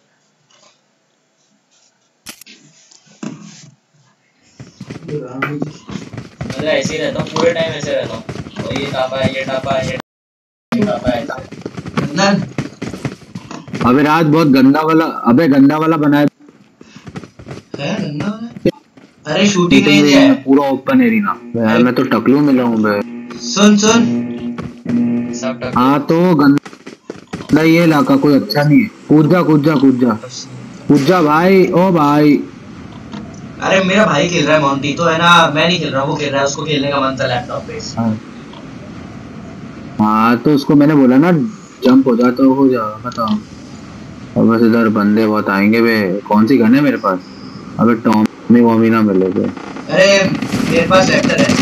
मतलब ऐसे ही रहता हूँ पूरे टाइम, ऐसे रहता हूँ। और ये टापा है, ये टापा है, ये टापा है। नंदन अबे राज बहुत गंदा वाला, अबे गंदा वाला बनाया है गंदा वाला? अरे शूटिंग रेंज है पूरा ओपन एरिया। यार मैं तो टकलू मिला हूँ बे। सुन सुन सब टक हाँ तो गंदा ये इलाका कोई अच्छा नहीं है। कूद जा कूद जा कूद जा कूद जा भाई, ओ भाई। अरे मेरा भाई खेल रहा है मॉन्टी तो है ना, मैं नहीं खेल रहा हूँ, वो खेल रहा है, उसको खेलने का मन था लैपटॉप पे। हाँ तो उसको मैंने बोला ना जंप हो जा तो हो जा, बताओ। और बस इधर बंदे बहुत आएंगे बे। कौन सी गन है मेरे पास? अबे टॉमी वॉमी ना मिले बे। अरे मेरे पास वेक्टर है।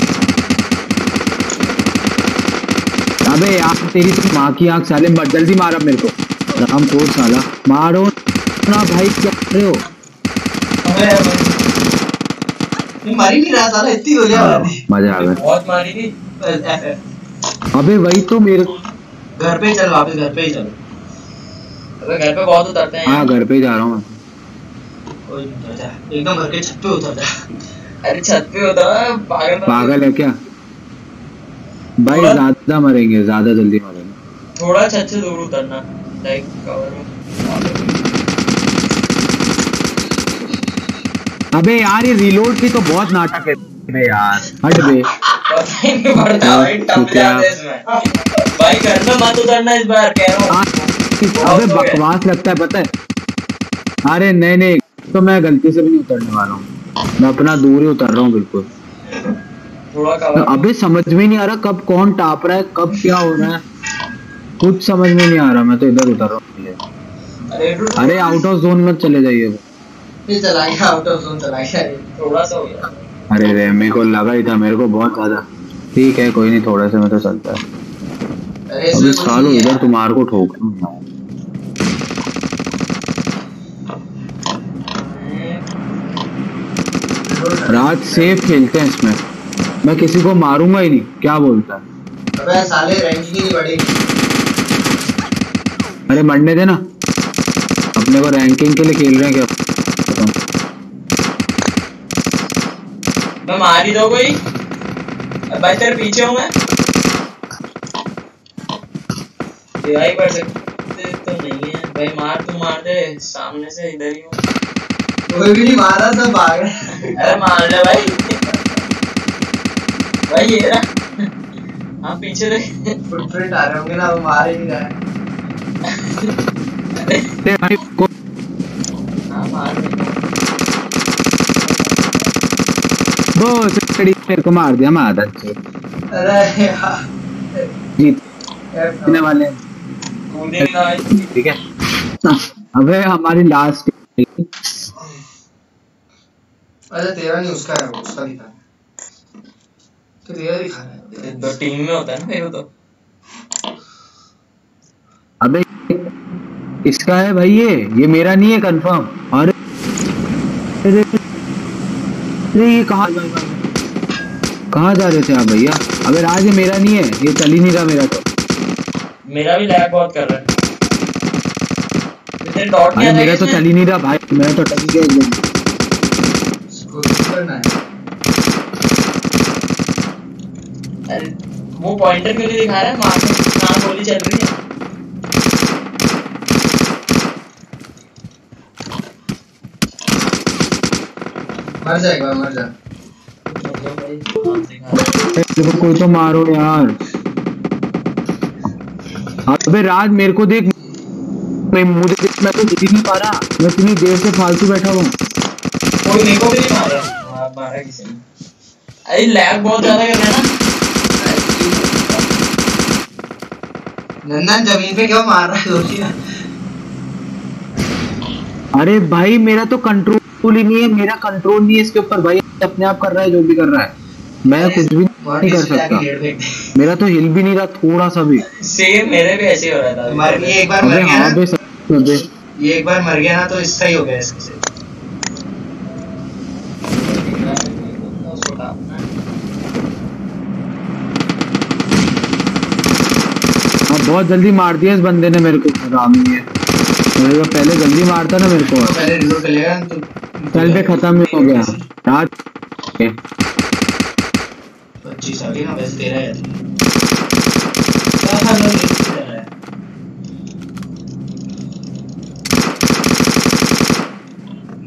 अबे यार तेरी तो माँ की आँख साले, मत जल्दी मार अब मेरे को। राम को साला मारो ना भाई, क्या कर रहे हो? मारी नहीं रहा साला, इतनी गोलियां मार दी। मजा आ गया। बहुत मारी थी। अबे वही तो मेरे, घर पे चल, वापस घर पे ही चलो। अबे घर पे बहुत उतरते हैं हाँ घर पे ही जा रहा हूँ मैं। कोई नहीं, उतर जा, एकदम घर के छत पे उतर जा। अरे छत पे होता है पागल। पागल है क्या भाई? थोड़ा- ज्यादा मरेंगे, ज्यादा जल्दी मरेंगे। थोड़ा छत से दूर उतरना, लाइक कवर में। अबे यार ये रीलोड की तो बहुत नाटक है बे यार, हट बे। पता ही नहीं पड़ता भाई, टप जाते हैं इसमें। भाई घर में मत उतरना इस बार, कह रहा हूँ। अबे बकवास लगता है पता है। अरे नहीं नहीं, तो मैं गलती से भी नहीं उतरने वाला हूँ, मैं अपना दूर ही उतर रहा हूँ बिल्कुल। थोड़ा कवर। अबे समझ में नहीं आ रहा कब कौन टाप रहा है, कब क्या हो रहा है, कुछ समझ में नहीं आ रहा। मैं तो इधर उतर रहा हूँ। अरे आउट ऑफ जोन मत चले जाइए। ये चला गया, आउट ऑफ जोन चला गया। थोड़ा सा हो गया। अरे रे मेरे को लगा ही था, मेरे को बहुत ज्यादा। ठीक है कोई नहीं, थोड़े से में तो चलता है। अरे अबे सालो इधर तुम्हारे को ठोक रात सेफ खेलते हैं इसमें, मैं किसी को मारूंगा ही नहीं। क्या बोलता है? अबे साले रैंक ही नहीं बढ़ेगी। अरे मरने देना, अपने को रैंकिंग के लिए खेल रहे हैं क्या? मैं मार ही दो कोई। भाई तेरे पीछे हूँ मैं। दिवाई पड़ सकते तो नहीं है भाई, मार तू मार दे, सामने से इधर ही हूँ। कोई भी नहीं मारा, सब भाग रहे। अरे मार ले भाई। भाई ये ना, हाँ पीछे देख। फुटप्रिंट आ रहे होंगे ना, वो मार ही नहीं रहा है। ते भाई को हाँ मार दे। बस मेरे को मार दिया, मैं आदत से अरे यार जीतने वाले हैं। कूदे नहीं भाई। ठीक है अबे हमारी लास्ट। अरे तेरा नहीं, उसका है, वो उसका दिखा रहा है। तो तेरा दिखा रहा है। तो टीम में होता है ना ये तो। अबे इसका है भाई, ये मेरा नहीं है कंफर्म। अरे अरे ये कहाँ जा रहे थे आप भैया? अबे राज ये मेरा नहीं है, ये चल ही नहीं रहा मेरा तो। मेरा भी लैग बहुत कर रहा है। इतने डॉट अरे क्या मेरा तो चल ही नहीं रहा भाई, मेरा तो टक गया एकदम। इसको किस करना है? अरे वो पॉइंटर क्यों नहीं दिखा रहा है? मार कहाँ गोली चल रही है? मर जा एक बार, मर जा। देखो कोई तो मारो यार। अबे राज मेरे को देख, मुझे देख, मैं तो दिख ही नहीं पा रहा, मैं इतनी देर से फालतू बैठा हुआ हूँ। कोई मेरे को भी नहीं मार रहा। मारा किसी ने। अरे लैग बहुत ज्यादा कर रहा है ना। नंदन जमीन पे क्यों मार रहा है दोषी? अरे भाई मेरा तो कंट्रोल ही नहीं है, मेरा कंट्रोल नहीं है इसके ऊपर भाई, अपने आप कर रहा है जो भी कर रहा है, मैं कुछ भी नहीं कर सकता। मेरा तो हिल भी नहीं रहा थोड़ा सा भी। सेम मेरे भी ऐसे ही हो रहा था। ये एक बार मर अबे गया हाँ ना, बे सब बे। ये एक बार मर गया ना तो इसका ही हो गया इसके से। हाँ बहुत जल्दी मार दिया इस बंदे ने मेरे को, राम ही है। मेरे को पहले जल्दी मारता ना मेरे को। पहले रिलोड कर लेगा तो चल पे खत्म हो गया रात। 25 आ गई ना, वैसे 13 है।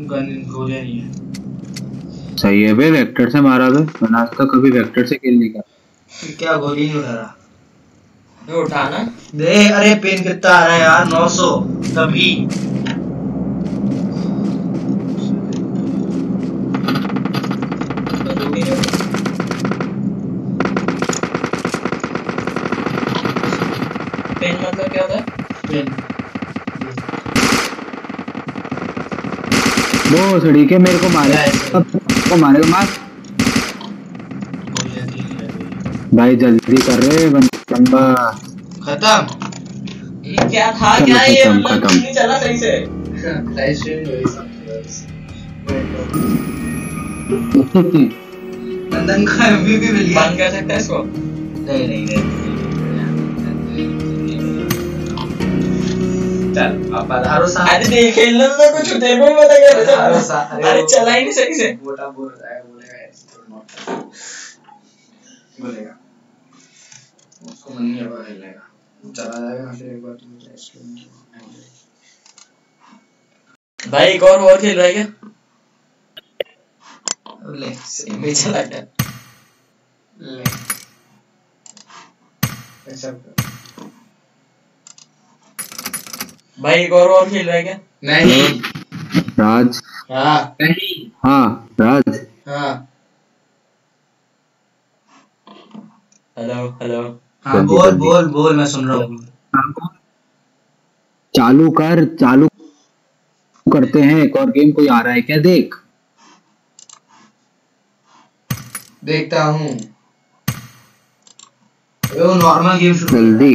गन गोलियां नहीं है। सही है बे, वेक्टर से मारा बे, मैंने आज तक कभी वेक्टर से किल नहीं करा। क्या गोली नहीं उठा रहा? ये उठाना दे। अरे पेन कितना आ रहा है यार, 900 तभी। पेन मतलब क्या होता है? पेन वो सड़ी के मेरे को मारे, अब को मारेगा मार गोलियां दी है। भाई, जल्दी कर रहे बंदा। खत्म। ये क्या था? चलो, क्या ये खत्म, मतलब खत्म। नहीं चला सही से। लाइव स्ट्रीम हो रही है। नंदन को एमवीपी मिल गया। बंद कर सकते हैं इसको? नहीं नहीं नहीं। चल अब भरोसा। अरे देख खेलने में तो कुछ देखो ही पता क्या भरोसा। अरे चला ही नहीं सही से। मोटा बोल रहा है, बोलेगा ऐसे थोड़ा बोलेगा, उसको मन नहीं होगा खेलने का, चला जाएगा फिर एक बार तुम स्ट्रीम। भाई एक और वॉर खेल रहा है क्या? ले सही में चला गया। ले ऐसा भाई एक और वॉर खेल रहा है क्या? नहीं। राज, हाँ नहीं। हाँ राज, हाँ। Hello hello. हाँ जल्दी, बोल जल्दी। बोल बोल, मैं सुन रहा हूँ। चालू कर, चालू करते हैं। एक और गेम कोई आ रहा है क्या? देख देखता हूँ। वो नॉर्मल गेम शुरू, जल्दी।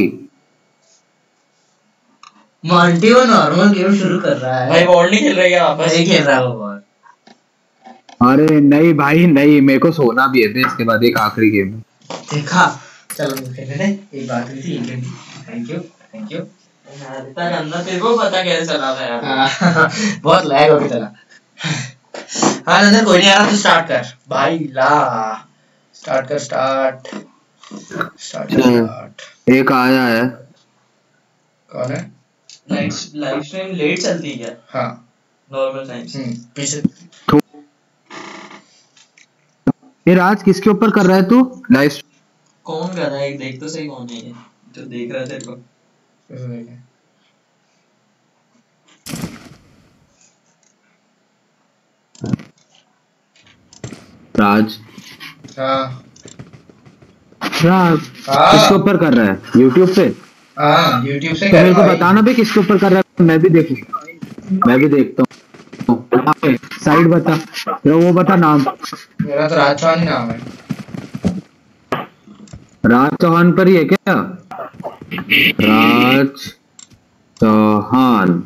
मॉन्टी वो नॉर्मल गेम शुरू कर रहा है। भाई वॉर नहीं खेल रहा है क्या वापस? नहीं खेल रहा वो बॉल। अरे नहीं भाई नहीं, मेरे को सोना भी है बे, इसके बाद एक आखिरी गेम है। देखा, चलो खेलने दे। एक बात हुई थी, एक घंटी। Thank you thank you. इतना गंदा तेरे को पता कैसे चला था यार? बहुत लैग हो गया चला। हाँ नंदन, कोई नहीं आ रहा तो स्टार्ट कर भाई। ला स्टार्ट कर, स्टार्ट स्टार्ट स्टार्ट। एक आया है। कौन है? लाइव स्ट्रीम लेट चलती है क्या? हाँ नॉर्मल टाइम से? पीछे। ये राज किसके ऊपर कर रहा है तू लाइव? कौन कर रहा है? एक देख तो सही कौन है ये जो देख रहा है तेरे को। राज, हाँ राज किसके ऊपर कर रहा है? यूट्यूब पे? हाँ यूट्यूब से तो कर मेरे को भाई। बताना भी किसके ऊपर कर रहा है, मैं भी देखूंगा, मैं भी देखता हूँ। साइड बता, तो वो बता नाम। मेरा तो राज चौहान ही नाम है। राज चौहान पर ही है क्या? राज चौहान।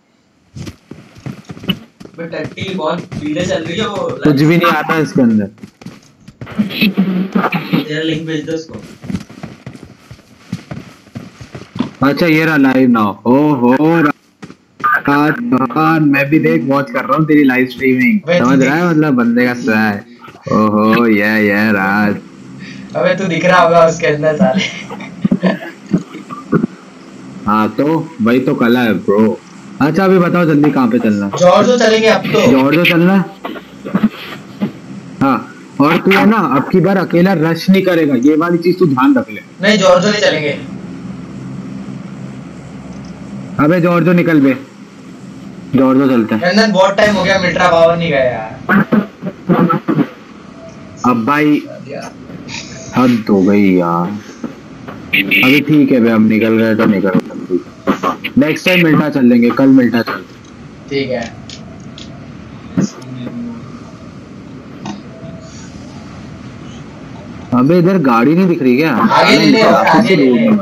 बट टट्टी बहुत पीले चल रही है वो। कुछ भी नहीं आता इसके अंदर। तेरा लिंक भेज दो उसको। अच्छा ये रहा लाइव नाउ। ओहो राज चौहान, मैं भी देख वॉच कर रहा हूँ तेरी लाइव स्ट्रीमिंग, समझ रहा है? मतलब बंदे का स्वैग। ओहो ये राज। अबे तू दिख रहा होगा उसके अंदर साले। हाँ तो वही तो कला है ब्रो। अच्छा अभी बताओ जल्दी कहाँ पे चलना है? जॉर्जो चलेंगे अब तो। जॉर्जो चलना है? हाँ, और तू है ना अब की बार अकेला रश नहीं करेगा, ये वाली चीज तू ध्यान रख ले। नहीं जॉर्जो नहीं चलेंगे। अबे जॉर्जो निकल बे, जॉर्जो चलते हैं। नंदन बहुत टाइम हो गया, मिल्ट्रा पावर नहीं गया यार। अब भाई हद हो गई यार। अभी ठीक है बे, अब निकल गए तो निकल गए। नेक्स्ट टाइम मिलटा चल लेंगे, कल मिलटा चल। ठीक है। अबे इधर गाड़ी नहीं दिख रही क्या? आगे ले ले और आगे ले ले।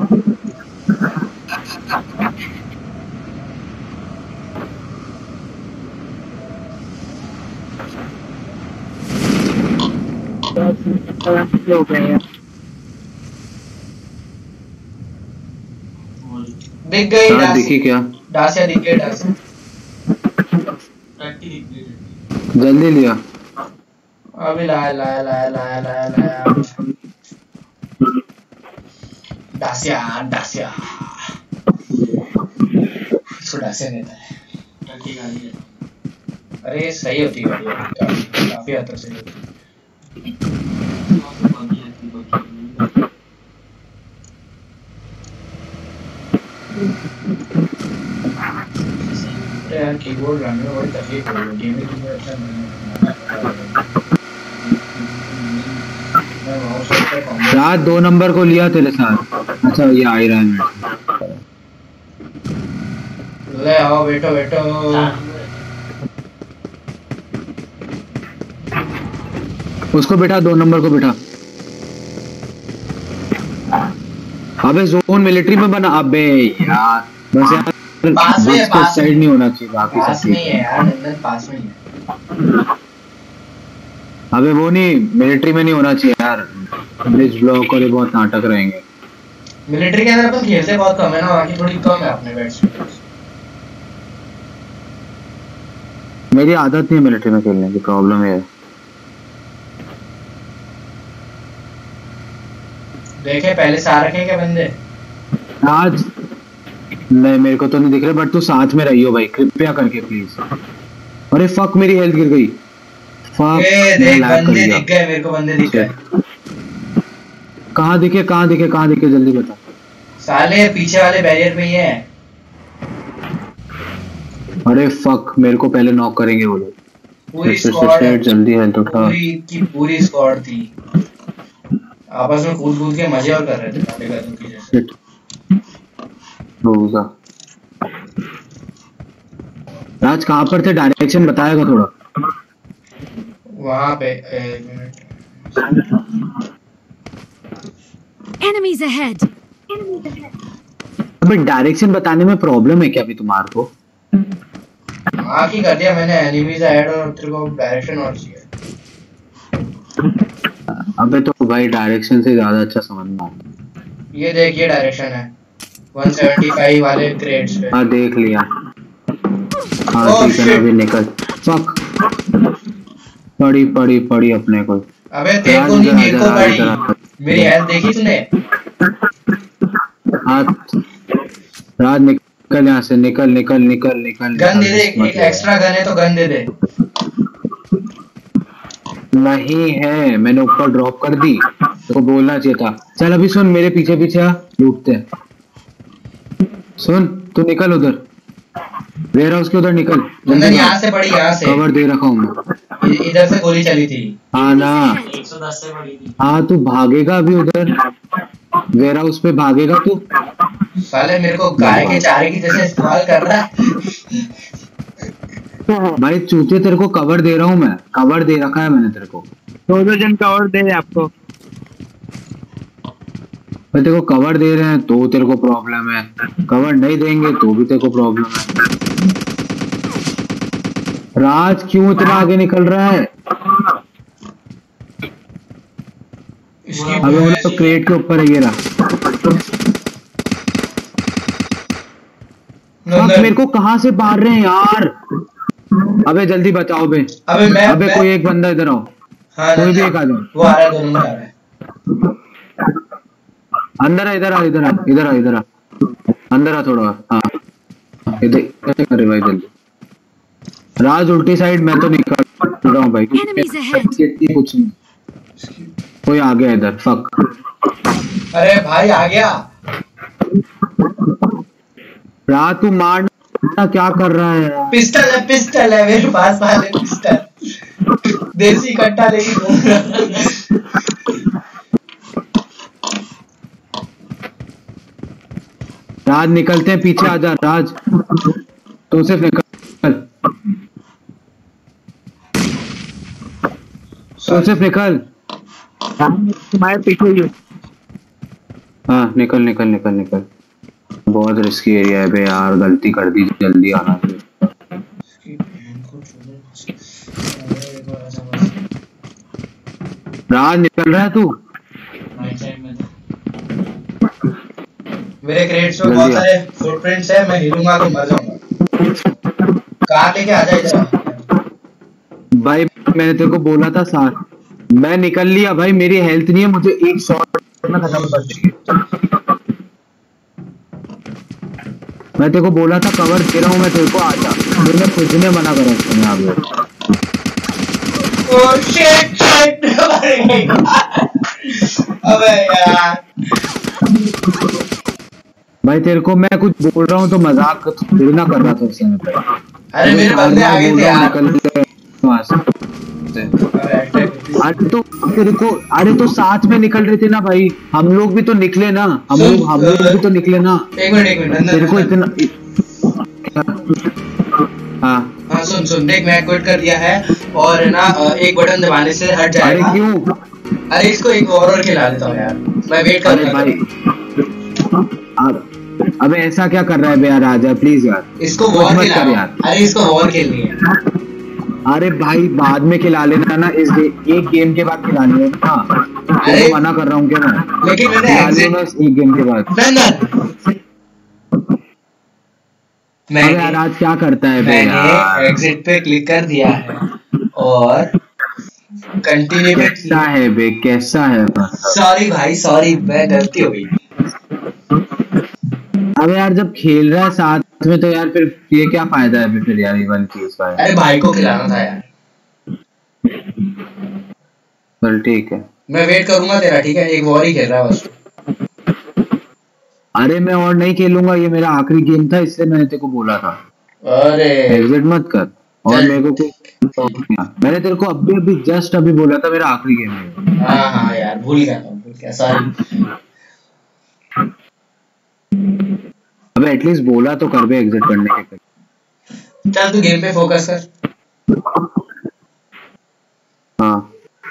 दिख गई हाँ दिखी क्या? डासिया दिख गई डासिया। टट्टी दिख रही है। जल्दी लिया। अभी लाया लाया लाया लाया लाया लाया। डासिया डासिया, इसको डासिया देता है। टट्टी गाड़ी है। अरे ये सही होती है काफी हद तक सही होती है। अरे यार कीबोर्ड रन में बड़ी तकलीफ हो रही है, गेमिंग में अच्छा नहीं है। रात 2 नंबर को लिया तेरे साथ। अच्छा ये आ ही रहा है। ले आओ बैठो बैठो। उसको बिठा, 2 नंबर को बिठा। अबे जोन मिलिट्री में बना। अबे यार बस यार पास में साइड नहीं होना चाहिए, बाकी पास सब में ही है यार, नंदन पास में ही है। अबे वो नहीं, मिलिट्री में नहीं होना चाहिए यार, ब्रिज ब्लॉक और ये बहुत नाटक रहेंगे। मिलिट्री के अंदर अपन खेलते बहुत कम है ना, वहाँ की थोड़ी कम है अपने बैट्स। मेरी आदत नहीं है मिलिट्री में खेलने की, प्रॉब्लम है। देखे पहले से आ रखे हैं क्या बंदे? आज नहीं मेरे को तो नहीं दिख रहे, बट तू साथ में रहियो भाई कृपया करके प्लीज। अरे फक मेरी हेल्थ गिर गई। फक देख बंदे दिख गए मेरे को, बंदे दिख गए। कहाँ दिखे कहाँ दिखे कहाँ दिखे जल्दी बता। साले पीछे वाले बैरियर पे ही है। अरे फक मेरे को पहले नॉक करेंगे वो लोग। पूरी स्क्वाड जल्दी हेल्थ उठा। पूरी की पूरी स्क्वाड थी, आपस में कूद कूद के मजे और कर रहे थे काले गधों की जैसे। रोजा राज कहाँ पर थे, डायरेक्शन बताएगा थोड़ा। वहाँ पे एक मिनट। Enemies ahead. अबे डायरेक्शन बताने में प्रॉब्लम है क्या अभी तुम्हारे को? हाँ की कर दिया मैंने, एनिमीज ऐड और तेरे को डायरेक्शन और चाहिए। अबे तो भाई डायरेक्शन से ज्यादा अच्छा समझना। ये देख ये डायरेक्शन है 175 वाले ग्रेड्स पे। हाँ देख लिया। हाँ Oh, ठीक है shit. अभी निकल। फक पड़ी पड़ी पड़ी अपने को। अबे तेरे को नहीं, मेरे को राज, पड़ी। मेरी हेल्थ देखी तूने? हाँ राज निकल यहाँ से, निकल निकल निकल निकल। गन दे दे, एक एक्स्ट्रा गन है तो गन दे दे। नहीं है, मैंने ऊपर ड्रॉप कर दी, तो बोलना चाहिए था। चल अभी सुन, मेरे पीछे पीछे आ, लूटते हैं। सुन तू निकल उधर, वेयर हाउस के उधर निकल। नंदन यहाँ से पड़ी, यहाँ से कवर दे रखा हूँ मैं। इधर से गोली चली थी। हाँ ना 110 से पड़ी थी। हाँ तू भागेगा अभी उधर, वेयर हाउस पे भागेगा तू। साले मेरे को गाय के चारे की जैसे इस्तेमाल कर रहा है। भाई चूतिया तेरे को कवर दे रहा हूँ मैं, कवर दे रखा है मैंने तेरे को। 2 जन कवर दे आपको। भाई तेरे को कवर दे रहे हैं तो तेरे को प्रॉब्लम है, कवर नहीं देंगे तो भी तेरे को प्रॉब्लम है। राज क्यों इतना आगे निकल रहा है? अबे वो तो क्रेट के ऊपर है, ये रहा। मेरे को कहाँ से मार रहे हैं यार? अबे जल्दी बताओ बे। अबे कोई एक बंदा इधर आओ। हाँ, कोई भी एक आ जाओ। वो आ रहा है, दोनों में आ रहा है। अंदर आ, इधर आ, इधर आ, इधर आ, इधर आ, अंदर आ थोड़ा। हाँ इधर अरे भाई जल्दी। राज उल्टी साइड, मैं तो निकल रहा हूँ भाई। Enemies ahead. कुछ नहीं, कोई आ गया इधर। फक अरे भाई आ गया। राज तू मारना क्या कर रहा है? पिस्टल है मेरे पास, वाले पिस्टल देसी कट्टा लेके घूम रहा। राज निकलते हैं, पीछे आ जा राज, तू सिर्फ निकल, तू सिर्फ निकल। तुम्हारे पीछे ही। हाँ निकल निकल निकल निकल। बहुत रिस्की एरिया है बे यार, गलती कर दी, जल्दी आना। राज निकल रहा है तू? मेरे क्रेट्स में बहुत सारे फुटप्रिंट्स है, मैं हिलूंगा तो मर जाऊंगा। कार लेके आ जा इधर। भाई मैंने तेरे को बोला था साथ, मैं निकल लिया भाई, मेरी हेल्थ नहीं है, मुझे एक शॉट में खत्म कर देंगे। मैं तेरे को बोला था कवर दे रहा हूँ मैं तेरे को, आजा। मैंने खुद ने मना करा उसने। ओह शिट शिट अबे यार भाई तेरे को मैं कुछ बोल रहा हूँ तो मजाक थोड़ी ना कर रहा था उस समय पे। अरे मेरे चार बंदे बार आ गए बोल थे रहा हूँ यार। निकल वहां से। अरे तो तेरे को, अरे तो साथ में निकल रहे थे ना भाई, हम लोग भी तो निकले ना, सुन हम लोग भी तो निकले ना। एक मिनट तेरे को नंदन इतना हाँ हाँ सुन सुन देख मैं क्विट कर दिया है और है ना एक बटन दबाने से हट अरे जाएगा। क्यों? अरे इसको एक और खिला देता हूँ यार, मैं वेट अरे करूंगा भाई अबे ऐसा क्या कर रहा है बे यार, आजा प्लीज यार, इसको कुछ वॉर मत खिला कर रहा यार। हूँ। अरे इसको वॉर खेलनी है। अरे भाई बाद में खिला लेना ना, एक गेम के बाद खिलानी है ना। तेरे अरे को मना कर रहा हूँ क्या मैं? लेकिन मैंने खिला लियो एग्जिट ना एक गेम के बाद। नंदन अबे मैंने यार आज क्या करता है बे मैंने यार? एग्जिट पे क्लिक कर दिया है और कंटिन्यू पे कैसा है बे, कैसा है मतलब? सॉरी भाई सॉरी मैं गलती हो गई। अबे यार जब खेल रहा है साथ में तो यार फिर ये क्या फायदा है बे फिर यार, ये वाली चीज का यार। अरे भाई को खिलाना था यार। चल ठीक है। मैं वेट करूंगा तेरा, ठीक है? एक वॉर ही खेल रहा है बस तू। अरे मैं और नहीं खेलूंगा, ये मेरा आखिरी गेम था इसलिए मैंने तेरे को बोला था अरे एग्जिट मत कर। और चल मेरे को कुछ मैंने तेरे को अभी अभी जस्ट अभी बोला था मेरा आखिरी गेम है। हाँ हाँ यार भूल गया था, भूल गया सॉरी। अबे एटलीस्ट बोला तो कर बे एग्जिट करने के पहले। चल तू गेम पे फोकस कर। हाँ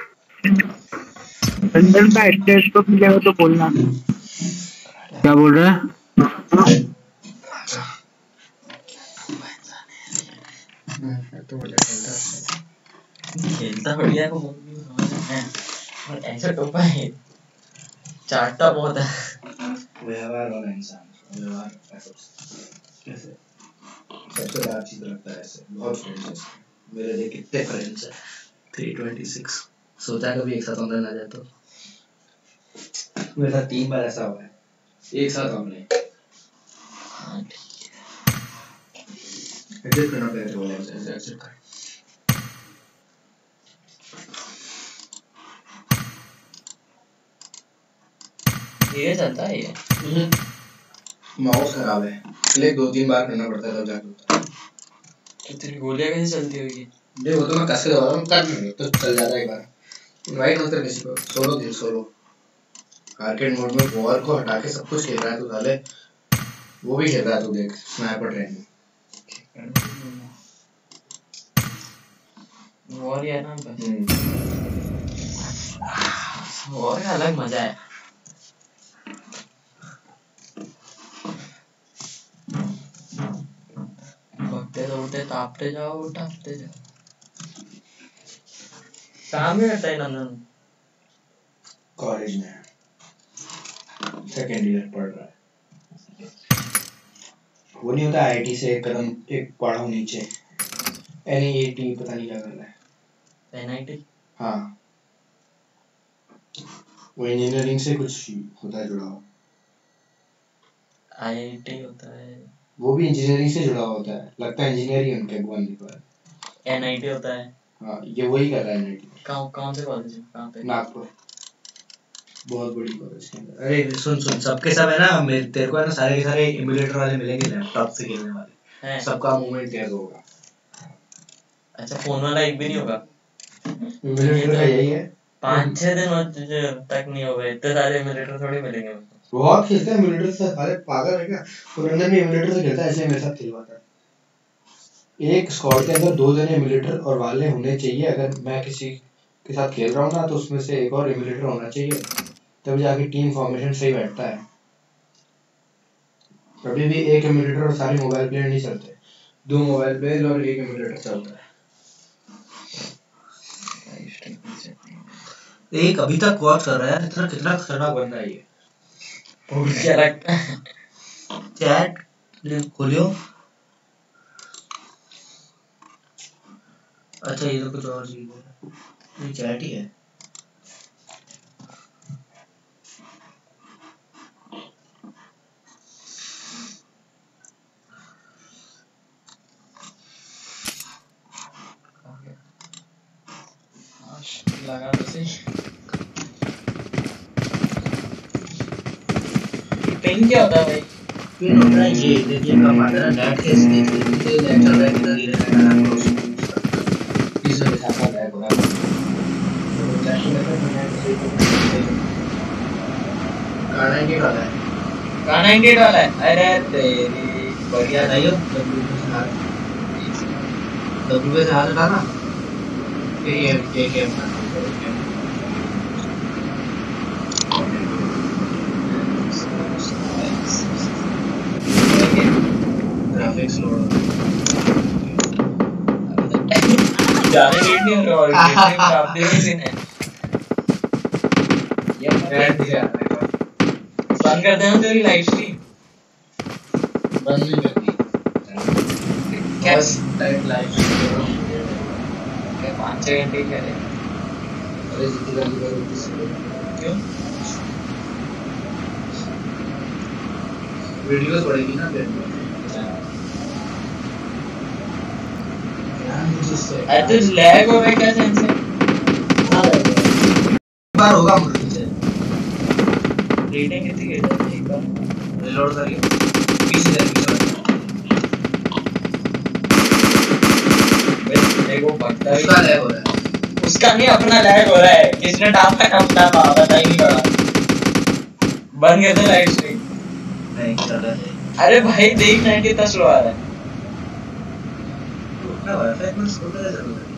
लंदन का एड्रेस तो मिलेगा तो बोलना। क्या बोल रहा है? खेलता बढ़िया है वो है और ऐसा टोपा है, चाटता बहुत है। व्यवहार वाला इंसान, व्यवहार कैसे सबसे ज्यादा चीज लगता है ऐसे, बहुत फ्रेंड्स है इसके। मेरे लिए कितने फ्रेंड्स है? 326 सोचा कभी एक साथ अंदर ना जाए तो। मेरे साथ 3 बार ऐसा हुआ है, एक साथ हमने एग्जिट करना पड़ेगा। बोला एग्जिट कर। ये चलता है ये। माउस खराब है, क्लिक 2-3 बार करना पड़ता है तब जाके होता है। तो तेरी गोलियां कैसे चलती होगी? देखो तो मैं कस के दबा रहा हूँ, कर नहीं तो चल जाता है एक बार। इनवाइट मत कर किसी को, सोलो खेल सोलो। आर्केड मोड में वॉर को हटा के सब कुछ खेल रहा है तू साले, वो भी खेल रहा है तू देख स्नाइपर ट्रेन। वॉर ही है ना बस। वॉर का अलग मजा है। भगते दौड़ते तापते जाओ टापते जाओ। काम ही करता है नंदन। कॉलेज में सेकेंड ईयर पढ़ रहा है। वो नहीं होता आईआईटी से एक कदम एक पढ़ाओ नीचे, एनआईटी पता नहीं क्या कर रहा है। एनआईटी हाँ वो इंजीनियरिंग से कुछ होता है जुड़ा हुआ। आईआईटी होता है, वो भी इंजीनियरिंग से जुड़ा हुआ होता है, लगता है इंजीनियरिंग उनके बंदे पर। एनआईटी होता है। हाँ ये वही कर रहा है एनआईटी। कहाँ से कॉलेज है, कहाँ पे? नागपुर, बहुत बड़ी कॉलेज के अंदर। अरे सुन सुन सबके सब है ना, मेरे तेरे को है ना सारे के सारे इमुलेटर वाले मिलेंगे लैपटॉप से खेलने वाले हैं? सबका मूवमेंट तेज होगा। अच्छा फोन वाला एक भी नहीं होगा? इमुलेटर का यही है। 5-6 दिन तक नहीं होगा, इतने सारे इमुलेटर थोड़ी मिलेंगे उसको। बहुत खेलते हैं इमुलेटर से, सारे पागल है क्या? पुरंदर भी इमुलेटर से खेलता है, इसलिए मेरे साथ खेलवाता है। एक स्क्वाड के अंदर 2 जने इमुलेटर और वाले होने चाहिए। अगर मैं किसी के साथ खेल रहा हूँ ना तो उसमें से एक और इमुलेटर होना चाहिए, तब जाके टीम फॉर्मेशन सही बैठता है। कभी भी एक इमुलेटर और सारे मोबाइल प्लेयर नहीं चलते, 2 मोबाइल प्लेयर और एक इमुलेटर चलता है। एक अभी तक वॉच कर रहा है, इतना कितना खतरनाक बंदा है ये। क्या लगता है? चैट खोलियो। अच्छा ये तो कुछ और चीज है, ये चैट ही है। लगा तो सही। पिन क्या होता है भाई? पिन होता है ये, देखिए कब आता है नेट के स्पीड पे नेट चल रहा है किधर इधर नेट आ रहा है इस वजह से ऐसा लैग हो रहा है। तो जैसे मैं K98 वाला है। K98 वाला है। अरे तेरी बढ़िया नहीं हो W से हाथ उठाना फिर ये गेम ग्राफिक्स लोड ज्यादा नीट नहीं हो रहा और आप देख सीन है। ये रेड दिया बंद कर देना तेरी लाइव स्ट्रीम। बंद नहीं करती कैसे टाइप लाइव क्या 5-6 घंटे करे? अरे जितनी जल्दी करो उतनी सही। क्यों? वीडियोस बढ़ेगी ना फिर अरे तो लैग हो रहा है क्या सेंस है? बार होगा मुझे रेटिंग कितनी गिर जाती है एक बार? रिलोड करिए पीछे जाएगी मेरे को पता है उसका लैग हो रहा है उसका नहीं अपना लैग हो रहा है। किसने डाला है अपना पता ही नहीं पड़ा। बंद कर दे लाइव स्ट्रीम। नहीं चल रहा है अरे भाई देख ना कितना स्लो आ रहा है। क्या वाईफाई में स्लो कैसे चल रहा है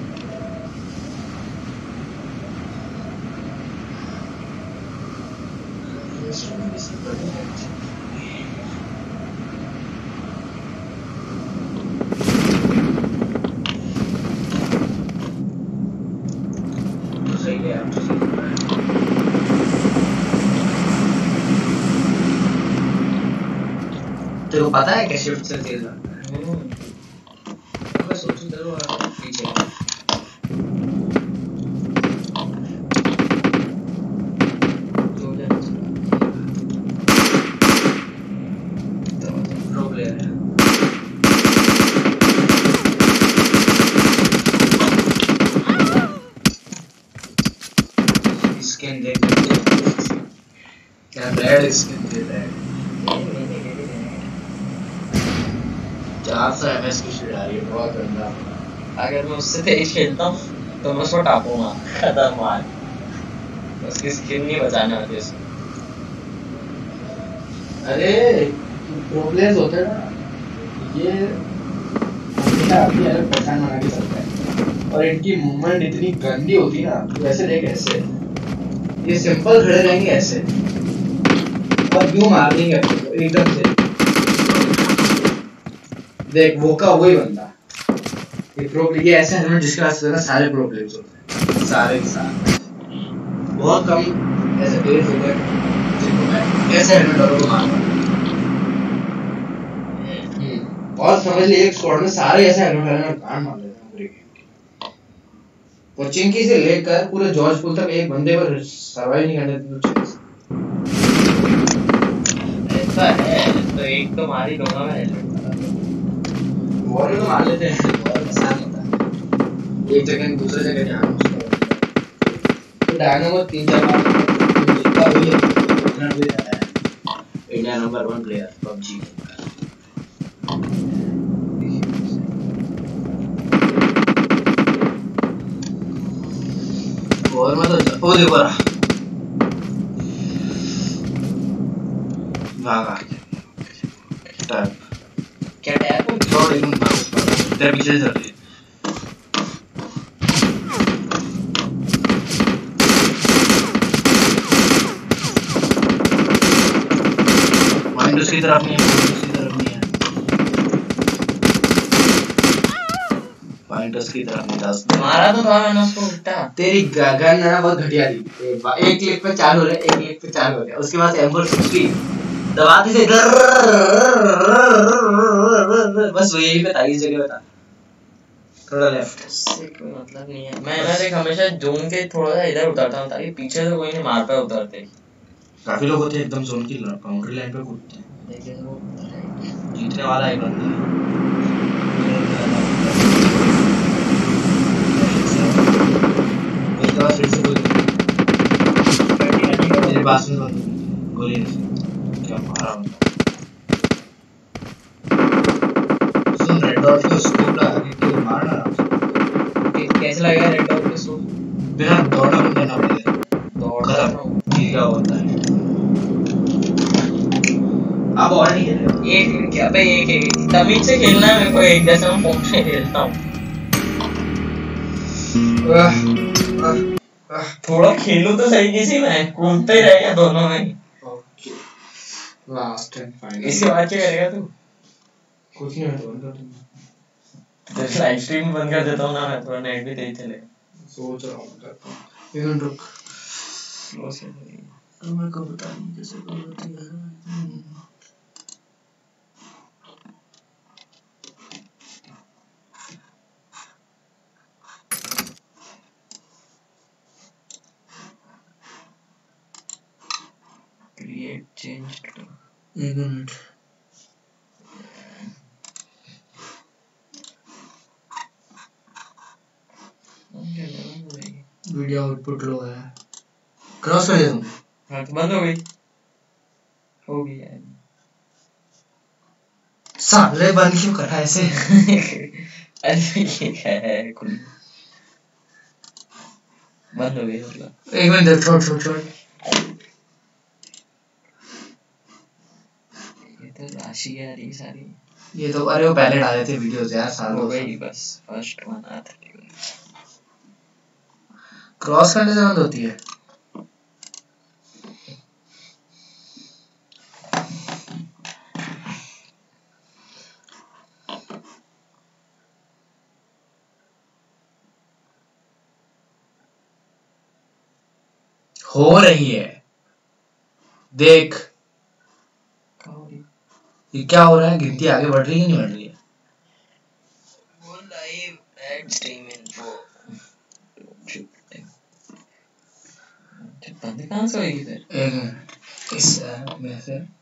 सही है आप तो सही है तेरे को पता है क्या शिफ्ट से तेज आता है मैं सोचूं तेरे को पीछे प्रो प्लेयर है स्किन देख क्या रेड स्किन दे रहा है 400 ms की शीट आ रही है बहुत गंदा अगर मैं उससे तेज खेलता हूँ तो मैं उसको टापूंगा खत्म मार। उसकी स्किन नहीं बचाने वाली उसको। अरे प्रो प्लेयर्स होते हैं ना ये हमेशा अपनी अलग पहचान बना के चलते हैं और इनकी मूवमेंट इतनी गंदी होती है ना वैसे देख ऐसे ये सिंपल खड़े रहेंगे ऐसे और यूं मार देंगे अपने को एकदम से देख वो का वही बंदा ये प्रो ये ऐसे हेलमेट जिसके पास होता है सारे प्रो प्लेयर्स होते हैं सारे के सारे बहुत कम ऐसे प्लेयर्स होते हैं जिनको मैं ऐसे हेलमेट वालों को मारूंगा और समझ लिए एक स्क्वाड में सारे ऐसे हेलमेट वाले में कान मार लेते हैं पूरे कोचिंकी से लेकर पूरे जॉर्ज पुल तक एक बंदे पर सर्वाइव नहीं करने देते ऐसा है तो एक तो मार ही दूंगा मैं हेलमेट वॉर में तो मार लेते हैं बहुत आसान होता है एक जगह दूसरे जगह जाना उसका तो डायनामो 3-4 बार जीतता हुई है विनर भी रहा है इंडिया नंबर 1 प्लेयर PUBG और मैं तो ओ देखो रहा भागा टैप क्या टैप हो छोड़ एकदम भाग तेरे पीछे से चल रही है माइंड उसकी तरफ नहीं है उसकी तरफ नहीं है माइंड उसकी तरफ नहीं था मारा तो था मैंने उसको उल्टा। तेरी गन है ना बहुत घटिया थी एक क्लिक पे चालू हो रहा है एक क्लिक पे चालू हो गया उसके बाद M460 दबाते से बस वो यही पे था इस जगह पे था थोड़ा लेफ्ट उससे कोई मतलब नहीं है। मैं ना देख हमेशा जोन के थोड़ा सा इधर उतरता हूँ ताकि पीछे से कोई नहीं मार पाए उतरते। काफी लोग होते हैं एकदम जोन की बाउंड्री लाइन पे कूदते हैं लेकिन वो जीतने वाला एक बंदा है एक आवाज फिर से बोल मेरे पास में गोली क्या मारा सुन रेड डॉट को स्कोप लगा के क्यों मारना कैसे लगेगा रेड डॉट पे स्कोप बिना दौड़ना भी करना पड़ेगा दौड़ना ये क्या होता है आप और नहीं खेल रहे हो एक क्या भाई एक तमीज से खेलना है मेरे को एक जैसा मैं फोन से खेलता हूँ थोड़ा खेलूं तो सही किसी में घूमते ही रहेगा दोनों में ओके लास्ट एंड फाइनल इसके बाद क्या करेगा तू कुछ नहीं होता उनका तो लाइव स्ट्रीम बंद कर देता हूँ ना मैं थोड़ा नेट भी तेज चलेगा सोच रहा हूँ करता हूँ एक मिनट रुक स्लो से मेरे को बता नहीं कैसे होती है क्रिएट चेंज एक मिनट वीडियो आउटपुट लो है क्रॉस कर दे तुम हाँ तो बंद हो गई यार साले बंद क्यों करा ऐसे अरे ये क्या है कुल बंद हो गई मतलब एक मिनट छोड़ ये तो राशि है यार ये सारी ये तो अरे वो पहले डाले थे वीडियोस यार साल हो दो गई बस फर्स्ट वन आता है क्रॉस करने से बंद होती है हो रही है देख ये क्या हो रहा है गिनती आगे बढ़ रही है नहीं बढ़ रही है वो लाइव एड स्ट्रीम इन्फो बंद कहाँ से होगी फिर एक मिनट इस में से